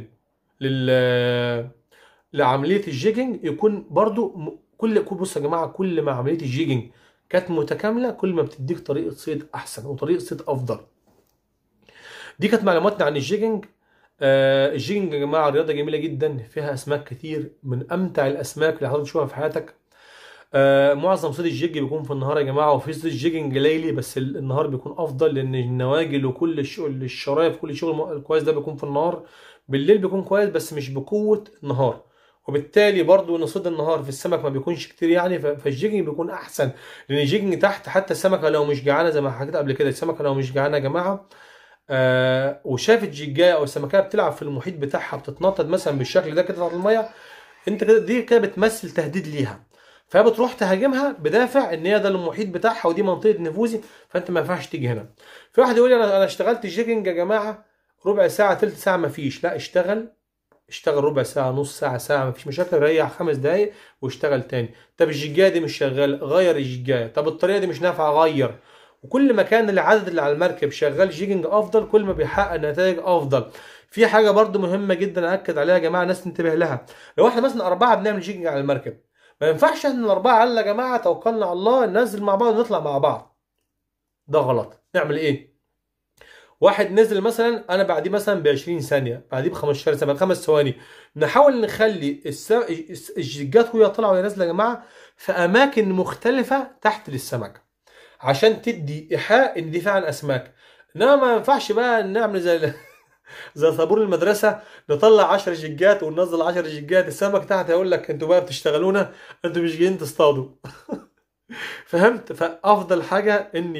لعمليه الجيجنج يكون برضو بص يا جماعه، كل ما عمليه الجيجنج كانت متكامله كل ما بتديك طريقه صيد احسن وطريقه صيد افضل. دي كانت معلوماتنا عن الجيجنج. الجيجنج يا جماعه رياضه جميله جدا، فيها اسماك كتير، من امتع الاسماك اللي حضرتك تشوفها في حياتك. معظم صيد الجيج بيكون في النهار يا جماعه، وفي صيد الجيجنج ليلي، بس النهار بيكون افضل لان النواجل وكل الشغل الشرايف كل الشغل كويس ده بيكون في النهار. بالليل بيكون كويس بس مش بقوه النهار، وبالتالي برضو نصيد النهار في السمك ما بيكونش كتير يعني. فالجيجنج بيكون احسن، لان الجيجنج تحت حتى السمكه لو مش جعانه زي ما حكيت قبل كده، السمكه لو مش جعانه يا جماعه وشافت جيجايه او السمكه بتلعب في المحيط بتاعها بتتنطط مثلا بالشكل ده كده تحت الميه، انت كده دي كده بتمثل تهديد ليها، فبتروح تهاجمها بدافع ان هي ده المحيط بتاعها ودي منطقه نفوذي، فانت ما ينفعش تيجي هنا. في واحد يقول لي انا اشتغلت جيجنج يا جماعه ربع ساعه تلت ساعه، ما فيش. لا، اشتغل ربع ساعه نص ساعه ساعه، ما فيش مشاكل، ريح 5 دقايق واشتغل تاني. طب الجيجايه دي مش شغال، غير الجيجايه. طب الطريقه دي مش نافعه، غير. وكل ما كان العدد اللي على المركب شغال جيجنج افضل كل ما بيحقق نتائج افضل. في حاجه برضو مهمه جدا اكد عليها يا جماعه الناس تنتبه لها. لو احنا مثلا 4 بنعمل جيجنج على المركب، ما ينفعش احنا الاربعه قال يا جماعه توكلنا على الله ننزل مع بعض ونطلع مع بعض، ده غلط. نعمل ايه؟ واحد نزل مثلا انا بعديه مثلا ب 20 ثانيه، بعديه ب 15 ثانيه، بعد 5 ثواني، نحاول نخلي الجيجات وهي طالعه وهي نازله يا جماعه في اماكن مختلفه تحت للسمكه عشان تدي ايحاء ان دي فعلا اسماك. انما ما ينفعش بقى نعمل زي طابور المدرسه، نطلع 10 جيجات وننزل 10 جيجات، السمك تحت هيقول لك انتوا بقى بتشتغلونا، انتوا مش جايين تصطادوا. فهمت؟ فافضل حاجه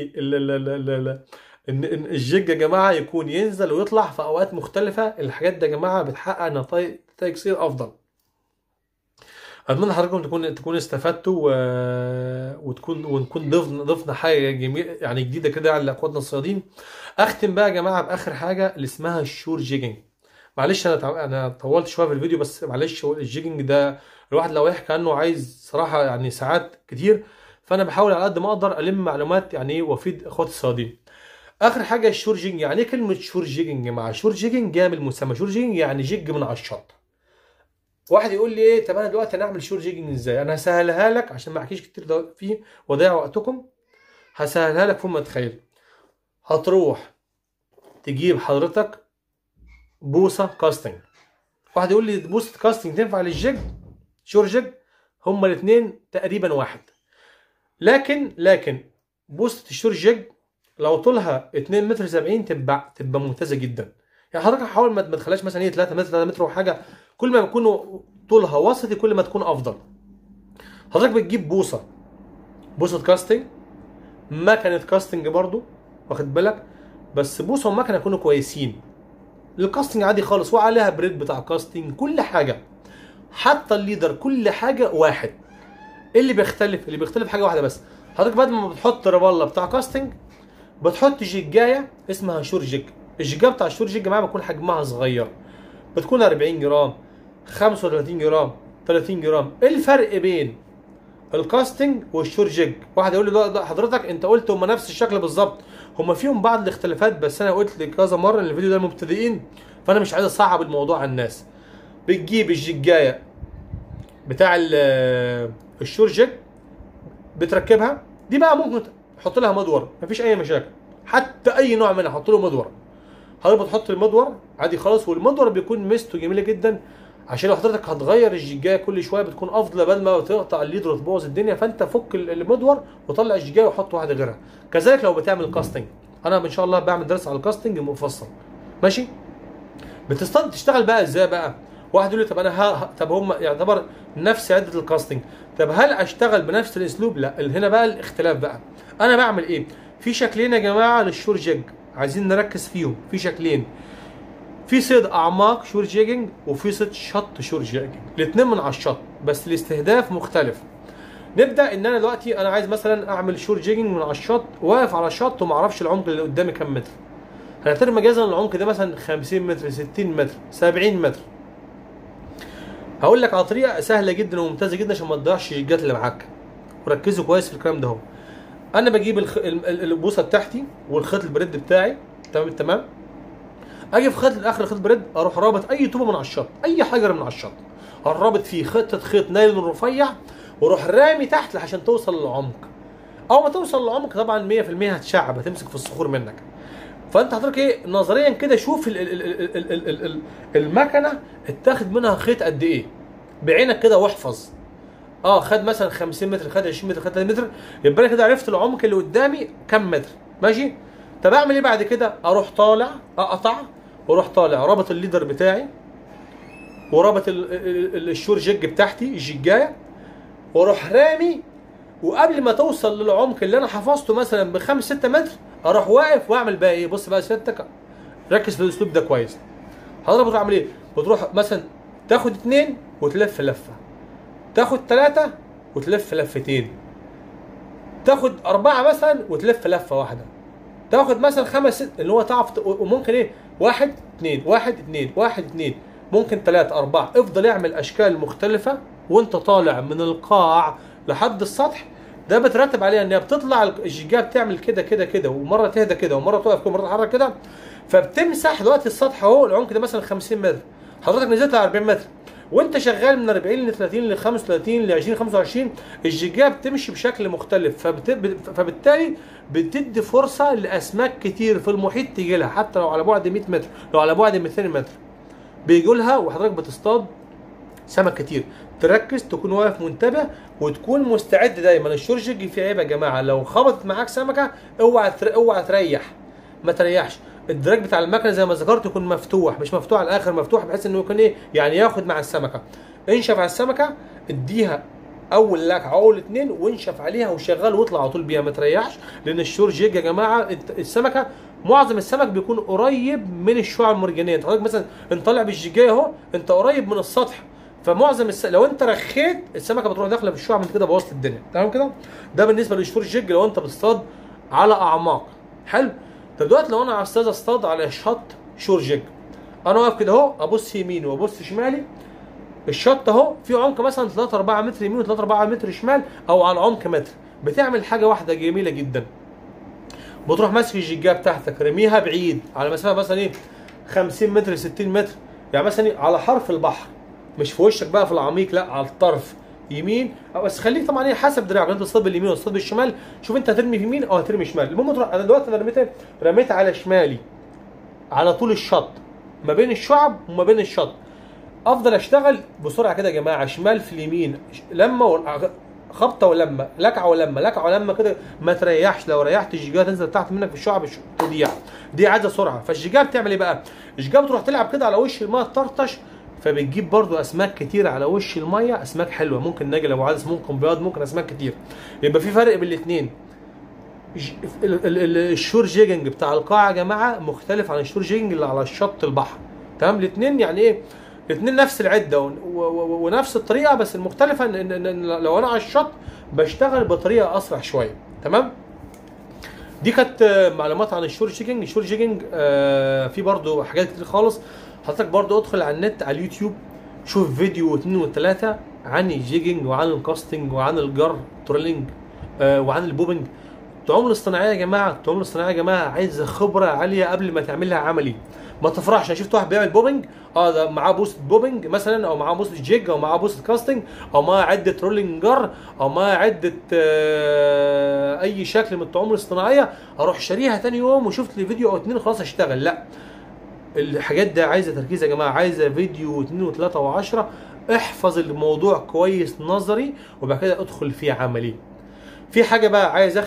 ان الجيج يا جماعه يكون ينزل ويطلع في اوقات مختلفه. الحاجات دي يا جماعه بتحقق نتائج صيد افضل. اتمنى حضراتكم تكونوا استفدتوا ونكون ضفنا حاجه جميله يعني جديده كده على اخواتنا الصيادين. اختم بقى يا جماعه باخر حاجه اللي اسمها الشور جيجنج. معلش انا طولت شويه في الفيديو، بس معلش الجيجنج ده الواحد لو يحكي عنه عايز صراحه يعني ساعات كتير، فانا بحاول على قد ما اقدر الم معلومات يعني ايه وافيد اخواتي الصيادين. اخر حاجه الشور جيجنج. يعني ايه كلمه شور جيجنج؟ مع شور جيجنج جايه من المسمى شور جيجنج يعني جيج من على الشط. واحد يقول لي ايه، طب انا دلوقتي هنعمل شور جيجنج ازاي؟ انا هسهلها لك عشان ما احكيش كتير فيه واضيع وقتكم. هسهلها لك فوق ما تتخيل. هتروح تجيب حضرتك بوصه كاستنج. واحد يقول لي بوصه كاستنج تنفع للجيج شور جيج؟ هما الاثنين تقريبا واحد، لكن بوصه الشور جيج لو طولها 2 متر 70 تبقى ممتازه جدا. يعني حضرتك حاول ما تخليهاش مثلا ايه 3 متر 3 متر وحاجه، كل ما يكون طولها وسطي كل ما تكون افضل. حضرتك بتجيب بوصه كاستنج، مكنه كاستنج برضو واخد بالك، بس بوصه ومكنه يكونوا كويسين. الكاستنج عادي خالص وعليها بريد بتاع كاستنج كل حاجه، حتى الليدر كل حاجه واحد. ايه اللي بيختلف؟ اللي بيختلف حاجه واحده بس. حضرتك بعد ما بتحط ريباله بتاع كاستنج بتحط جيجايه اسمها شور جيج. الجيجايه بتاع الشور جيج يا جماعه بيكون حجمها صغير، بتكون 40 جرام 35 جرام 30 جرام. ايه الفرق بين الكاستنج والشور جيج؟ واحد يقول لي ده حضرتك انت قلت هما نفس الشكل بالظبط. هما فيهم بعض الاختلافات، بس انا قلت لك كذا مره ان الفيديو ده للمبتدئين، فانا مش عايز اصعب الموضوع على الناس. بتجيب الجيجايه بتاع الشور جيج بتركبها، دي بقى ممكن تحط لها مدور مفيش اي مشاكل، حتى اي نوع منها حط له مدور. حضرتك بتحط المدور عادي خالص، والمدور بيكون ميزته جميله جدا عشان لو حضرتك هتغير الجيجايه كل شويه بتكون افضل بدل ما تقطع الليدر وتبوظ الدنيا. فانت فك المدور وطلع الجيجايه وحط واحده غيرها. كذلك لو بتعمل كاستنج، انا ان شاء الله بعمل درس على الكاستنج مفصل ماشي. تشتغل بقى ازاي بقى؟ واحد يقول لي طب انا طب هم يعتبر نفس عده الكاستنج، طب هل اشتغل بنفس الاسلوب؟ لا، هنا بقى الاختلاف بقى. انا بعمل ايه؟ في شكلين يا جماعه للشور جيج عايزين نركز فيهم. في شكلين، في صيد اعماق شور جيجنج وفي صيد شط شور جيجنج، الاثنين من على الشط بس الاستهداف مختلف. نبدا ان انا دلوقتي انا عايز مثلا اعمل شور جيجنج من على الشط، واقف على الشط وما اعرفش العمق اللي قدامي كام متر. هنعتبر مجازا العمق ده مثلا 50 متر 60 متر 70 متر. هقول لك على طريقه سهله جدا وممتازه جدا عشان ما تضيعش الجيجات اللي معاك، وركزوا كويس في الكلام ده اهو. انا بجيب البوصه بتاعتي والخيط البريد بتاعي، تمام. اجي في اخر خيط بريد اروح رابط اي طوبه من على الشط، اي حجر من على الشط اروح رابط فيه خيط نايلون رفيع واروح رامي تحت عشان توصل للعمق. اول ما توصل للعمق طبعا 100% هتشعب، هتمسك في الصخور منك. فانت حضرتك ايه نظريا كده شوف المكنه اتاخد منها خيط قد ايه بعينك كده واحفظ. خد مثلا 50 متر، خد 20 متر، خد 30 متر، يبقى انا كده عرفت العمق اللي قدامي كام متر ماشي. طب اعمل ايه بعد كده؟ اروح طالع اقطع واروح طالع رابط الليدر بتاعي ورابط الشور جيج بتاعتي الجيجايه واروح رامي. وقبل ما توصل للعمق اللي انا حفظته مثلا ب 5 6 متر اروح واقف واعمل بقى ايه؟ بص بقى سيادتك ركز في الاسلوب ده كويس. حضرتك بتروح عامل ايه؟ بتروح مثلا تاخد 2 وتلف لفه، تاخد 3 وتلف لفتين، تاخد 4 مثلا وتلف لفه واحده، تاخد مثلا 5 6 اللي هو تعرف. وممكن ايه 1 2 1 2 1 2 ممكن 3 4. افضل اعمل اشكال مختلفه وانت طالع من القاع لحد السطح. ده بترتب عليها ان هي بتطلع الجيجاه بتعمل كده كده كده، ومره تهدى كده ومره تقف كده ومره تتحرك كده. فبتمسح دلوقتي السطح اهو العمق ده مثلا 50 متر، حضرتك نزلت على 40 متر وانت شغال من 40 ل 30 ل 35 ل 20 25. الجيجاه بتمشي بشكل مختلف، فبالتالي بتدي فرصه لاسماك كتير في المحيط تيجي لها، حتى لو على بعد 100 متر، لو على بعد 200 متر بيجوا لها، وحضرتك بتصطاد سمك كتير. تركز تكون واقف منتبه وتكون مستعد دايما. الشور جيج في عيب يا جماعه، لو خبطت معاك سمكه اوعى تريح، ما تريحش. الدراج بتاع المكنه زي ما ذكرت يكون مفتوح، مش مفتوح على الاخر، مفتوح بحيث انه يكون ايه يعني ياخد مع السمكه. انشف على السمكه، اديها اول لكعه اول 2 وانشف عليها وشغل واطلع على طول بيها، ما تريحش. لان الشور جيج يا جماعه السمكه معظم السمك بيكون قريب من الشعاب المرجانيه. انت حضرتك مثلا انت طالع بالجيجايه اهو، انت قريب من السطح، فمعظم لو انت رخيت السمكه بتروح داخله في الشعاب من كده بوظت الدنيا. تمام كده؟ ده بالنسبه للشور جيج لو انت بتصطاد على اعماق. حلو. طب دلوقتي لو انا عايز اصطاد على شط شور جيج، انا واقف كده اهو ابص يميني وابص شمالي، الشط اهو في عمق مثلا 3 4 متر يمين و3 4 متر شمال او على عمق متر. بتعمل حاجه واحده جميله جدا، بتروح ماسك الجيجاه بتاعتك رميها بعيد على مسافه مثلا ايه 50 متر 60 متر، يعني مثلا على حرف البحر، مش في وشك بقى في العميق، لا على الطرف يمين. بس خليك طبعا ايه حسب دراعك، انت تصطاد باليمين ولا تصطاد بالشمال، شوف انت هترمي في يمين او هترمي شمال. المهم تروح. انا دلوقتي انا رميت على شمالي على طول الشط ما بين الشعب وما بين الشط. افضل اشتغل بسرعه كده يا جماعه، شمال في اليمين، لما خبطه ولما لكعه ولما لكعه ولما كده، ما تريحش. لو ريحت الجيجاه تنزل تحت منك في الشعب تضيع. دي عايزه سرعه. فالجيجاه بتعمل ايه بقى؟ الجيجاه بتروح تلعب كده على وش الماء تطرطش، فبتجيب برضو اسماك كتير على وش الميه، اسماك حلوه، ممكن نجل ابو عدس، ممكن بياض، ممكن اسماك كتير. يبقى في فرق بين الاثنين. الشور جيجنج بتاع القاعه يا جماعه مختلف عن الشور جيجنج اللي على الشط البحر. تمام؟ الاثنين يعني ايه؟ الاثنين نفس العده ونفس الطريقه، بس المختلفه ان لو انا على الشط بشتغل بطريقه اسرع شويه. تمام؟ دي كانت معلومات عن الشور جيجنج. الشور جيجنج في برضو حاجات كتير خالص. حضرتك برضو ادخل على النت على اليوتيوب، شوف فيديو و2 و3 عن الجيجنج وعن الكاستنج وعن الجر ترولينج وعن البوبنج. الطعوم الاصطناعيه يا جماعه، الطعوم الاصطناعيه يا جماعه عايزه خبره عاليه قبل ما تعملها عملي. ما تفرحش. انا شفت واحد بيعمل بوبنج، ده معاه بوست بوبنج مثلا، او معاه بوست جيج، او معاه بوست كاستنج، او معاه عده رولينج جر، او معاه عده اي شكل من الطعوم الاصطناعيه، اروح شاريها ثاني يوم وشفت لي فيديو او 2 خلاص اشتغل. لا، الحاجات دي عايزه تركيز يا جماعه، عايزه فيديو واثنين وثلاثه وعشرة. احفظ الموضوع كويس نظري وبعد كده ادخل فيه عملي. في حاجه بقى عايز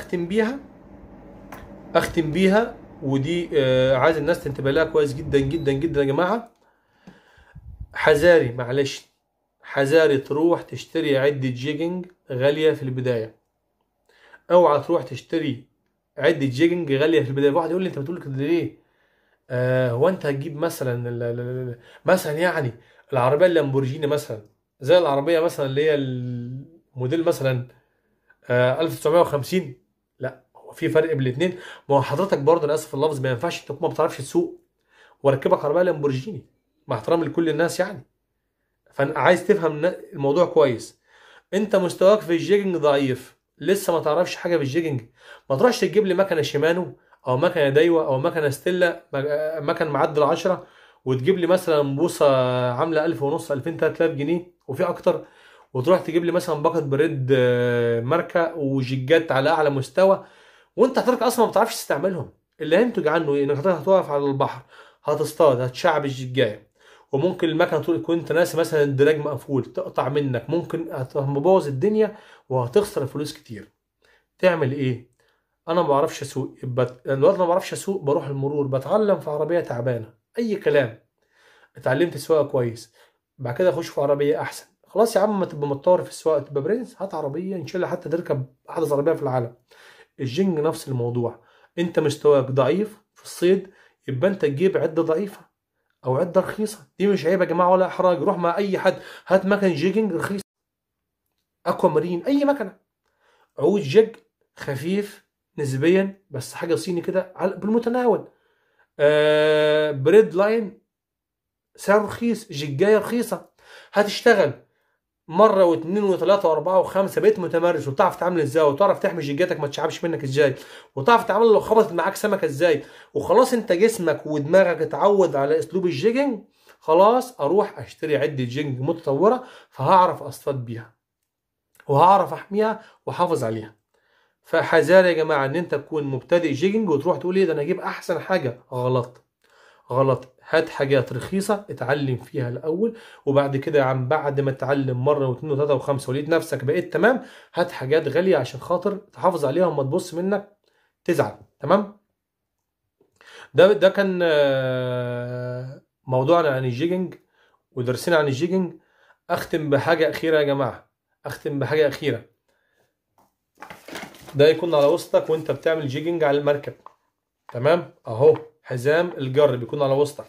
اختم بيها، ودي عايز الناس تنتبه لها كويس جدا جدا جدا يا جماعه. حذاري معلش، حذاري تروح تشتري عده جيجنج غاليه في البدايه. اوعى تروح تشتري عده جيجنج غاليه في البدايه. واحد يقول لي انت بتقول كده ليه؟ هو انت هتجيب مثلا مثلا يعني العربيه اللامبورجيني مثلا، زي العربيه مثلا اللي هي الموديل مثلا 1950؟ لا، هو في فرق بين الاثنين. ما هو حضرتك برضه انا اسف اللفظ، ما ينفعش انت تكون ما بتعرفش تسوق واركبك عربيه لامبورجيني، مع احترامي لكل الناس يعني. فانا عايز تفهم الموضوع كويس. انت مستواك في الجيجنج ضعيف، لسه ما تعرفش حاجه في الجيجنج، ما تروحش تجيب لي مكنه شيمانو او مكنه دايوا او مكنه ستيلا، مكن معدل 10، وتجيب لي مثلا بوصه عامله 1000 ونص 2000 3000 جنيه وفي اكتر، وتروح تجيب لي مثلا باكت بريد ماركه وجيجات على اعلى مستوى، وانت حضرتك اصلا ما بتعرفش تستعملهم. اللي هينتج عنه ايه؟ انك حضرتك هتقف على البحر، هتصطاد، هتشعب الجيجايه، وممكن المكنه تكون انت ناسي مثلا الدراج مقفول تقطع منك، ممكن هتبوظ الدنيا وهتخسر فلوس كتير. تعمل ايه؟ انا ما بعرفش اسوق، يبقى الوقت ما بعرفش اسوق بروح المرور بتعلم في عربيه تعبانه اي كلام، اتعلمت سواقه كويس، بعد كده اخش في عربيه احسن. خلاص يا عم، ما تبقى متطور في السواقه تبقى برنس، هات عربيه ان شاء الله حتى تركب احدث عربيه في العالم. الجينج نفس الموضوع، انت مستواك ضعيف في الصيد، يبقى انت تجيب عده ضعيفه او عده رخيصه. دي مش عيب يا جماعه ولا احراج، روح مع اي حد هات مكن جيجنج رخيص، اكوا مارين، اي مكنه، عود جيج خفيف نسبيا بس حاجه صيني كده بالمتناول. بريد لاين سعر رخيص، جيجايه رخيصه، هتشتغل مره واثنين وثلاثه واربعه وخمسه، بقيت متمرس وبتعرف تتعامل ازاي، وتعرف تحمي جيجاتك ما تشعبش منك ازاي، وتعرف تتعامل لو خبطت معاك سمكه ازاي، وخلاص انت جسمك ودماغك اتعود على اسلوب الجيجنج. خلاص اروح اشتري عده جيجنج متطوره، فهعرف اصطاد بيها وهعرف احميها واحافظ عليها. فحذار يا جماعه ان انت تكون مبتدئ جيجنج وتروح تقول ايه ده انا اجيب احسن حاجه. غلط غلط. هات حاجات رخيصة اتعلم فيها الأول، وبعد كده يا عم بعد ما تتعلم مرة واثنين وثلاثة وخمسة ولقيت نفسك بقيت تمام، هات حاجات غالية عشان خاطر تحافظ عليها وما تبص منك تزعل. تمام. ده كان موضوعنا عن الجيجنج ودرسنا عن الجيجنج. أختم بحاجة أخيرة يا جماعة، أختم بحاجة أخيرة. ده يكون على وسطك وأنت بتعمل جيجنج على المركب. تمام. أهو حزام الجر بيكون على وسطك،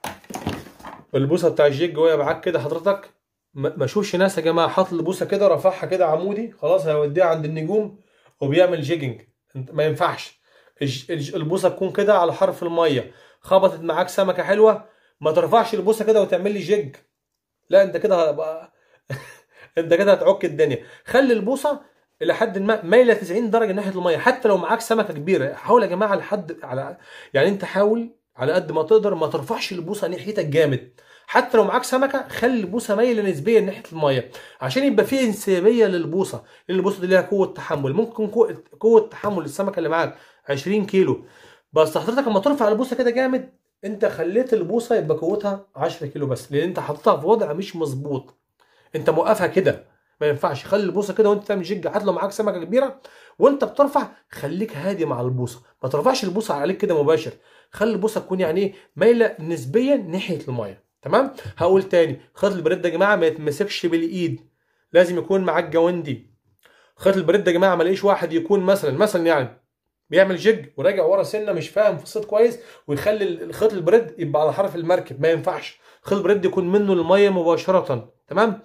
البوصه بتاع الجيج وهي معاك كده حضرتك. ما اشوفش ناس يا جماعه حاطط البوصه كده رافعها كده عمودي خلاص هيوديها عند النجوم وبيعمل جيجنج. ما ينفعش. البوصه تكون كده على حرف الميه، خبطت معاك سمكه حلوه، ما ترفعش البوصه كده وتعمل لي جيج. لا انت كده هبقى انت كده هتعك الدنيا. خلي البوصه الى حد ما مايله 90 درجه ناحيه الميه، حتى لو معاك سمكه كبيره. حاول يا جماعه يعني انت حاول على قد ما تقدر ما ترفعش البوصه ناحيتك جامد. حتى لو معاك سمكه خلي البوصه مايله نسبيا ناحيه الميه عشان يبقى في انسيابيه للبوصه، لان البوصه دي ليها قوه تحمل. ممكن قوه تحمل السمكه اللي معاك 20 كيلو، بس حضرتك لما ترفع البوصه كده جامد انت خليت البوصه يبقى قوتها 10 كيلو بس، لان انت حاططها في وضع مش مظبوط، انت موقفها كده. ما ينفعش. خلي البوصه كده وانت تعمل جيج، حتى لو معاك سمكه كبيره وانت بترفع خليك هادي مع البوصه، ما ترفعش البوصه عليك كده مباشر. خلي البوصه تكون يعني ايه مايله نسبيا ناحيه الميه. تمام. هقول تاني، خيط البريد يا جماعه ما يتمسكش بالايد، لازم يكون معاك جواندي. خيط البريد يا جماعه ما الاقيش واحد يكون مثلا يعني بيعمل جيج وراجع ورا سنه مش فاهم في الصيد كويس ويخلي الخيط البريد يبقى على حرف المركب. ما ينفعش. خيط البريد يكون منه الميه مباشره. تمام.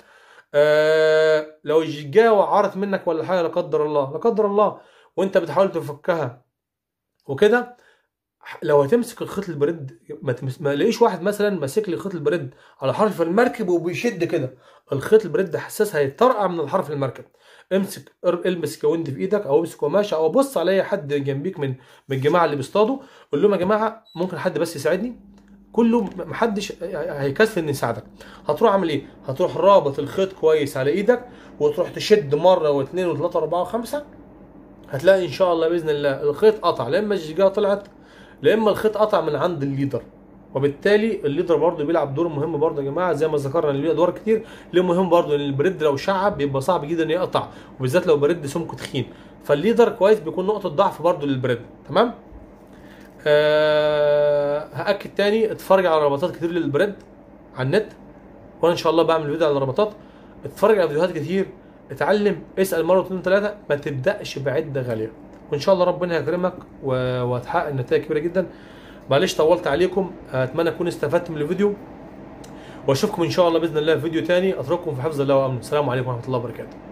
لو الجيجايه وقعت منك ولا حاجه لا قدر الله لا قدر الله وانت بتحاول تفكها وكده، لو هتمسك الخيط البريد ما لاقيش واحد مثلا ماسك لي خيط البريد على حرف المركب وبيشد كده، الخيط البريد حساس هيطرقع من الحرف المركب. امسك البس كوند في ايدك او امسك قماشه او بص على اي حد جنبيك من الجماعه اللي بيصطادوا، قول لهم يا جماعه ممكن حد بس يساعدني. كله محدش هيكسل ان يساعدك. هتروح عامل ايه؟ هتروح رابط الخيط كويس على ايدك وتروح تشد مره واثنين وثلاثه واربعه وخمسه، هتلاقي ان شاء الله باذن الله الخيط قطع، لا اما الجيجاه طلعت لا اما الخيط قطع من عند الليدر. وبالتالي الليدر برضه بيلعب دور مهم برضه يا جماعه، زي ما ذكرنا اللي ليه ادوار كتير ليه مهم برضه، لان البريد لو شعب بيبقى صعب جدا يقطع، وبالذات لو بريد سمكه تخين، فالليدر كويس بيكون نقطه ضعف برضه للبريد. تمام. هاكد تاني، اتفرج على ربطات كتير للبريد على النت، وانا ان شاء الله بعمل فيديو على الربطات. اتفرج على فيديوهات كتير، اتعلم، اسال مره واثنين ثلاثه، ما تبداش بعده غاليه، وان شاء الله ربنا يكرمك وهتحقق نتائج كبيره جدا. معلش طولت عليكم، اتمنى اكون استفدت من الفيديو، واشوفكم ان شاء الله باذن الله في فيديو تاني. اترككم في حفظ الله وامنه. السلام عليكم ورحمه الله وبركاته.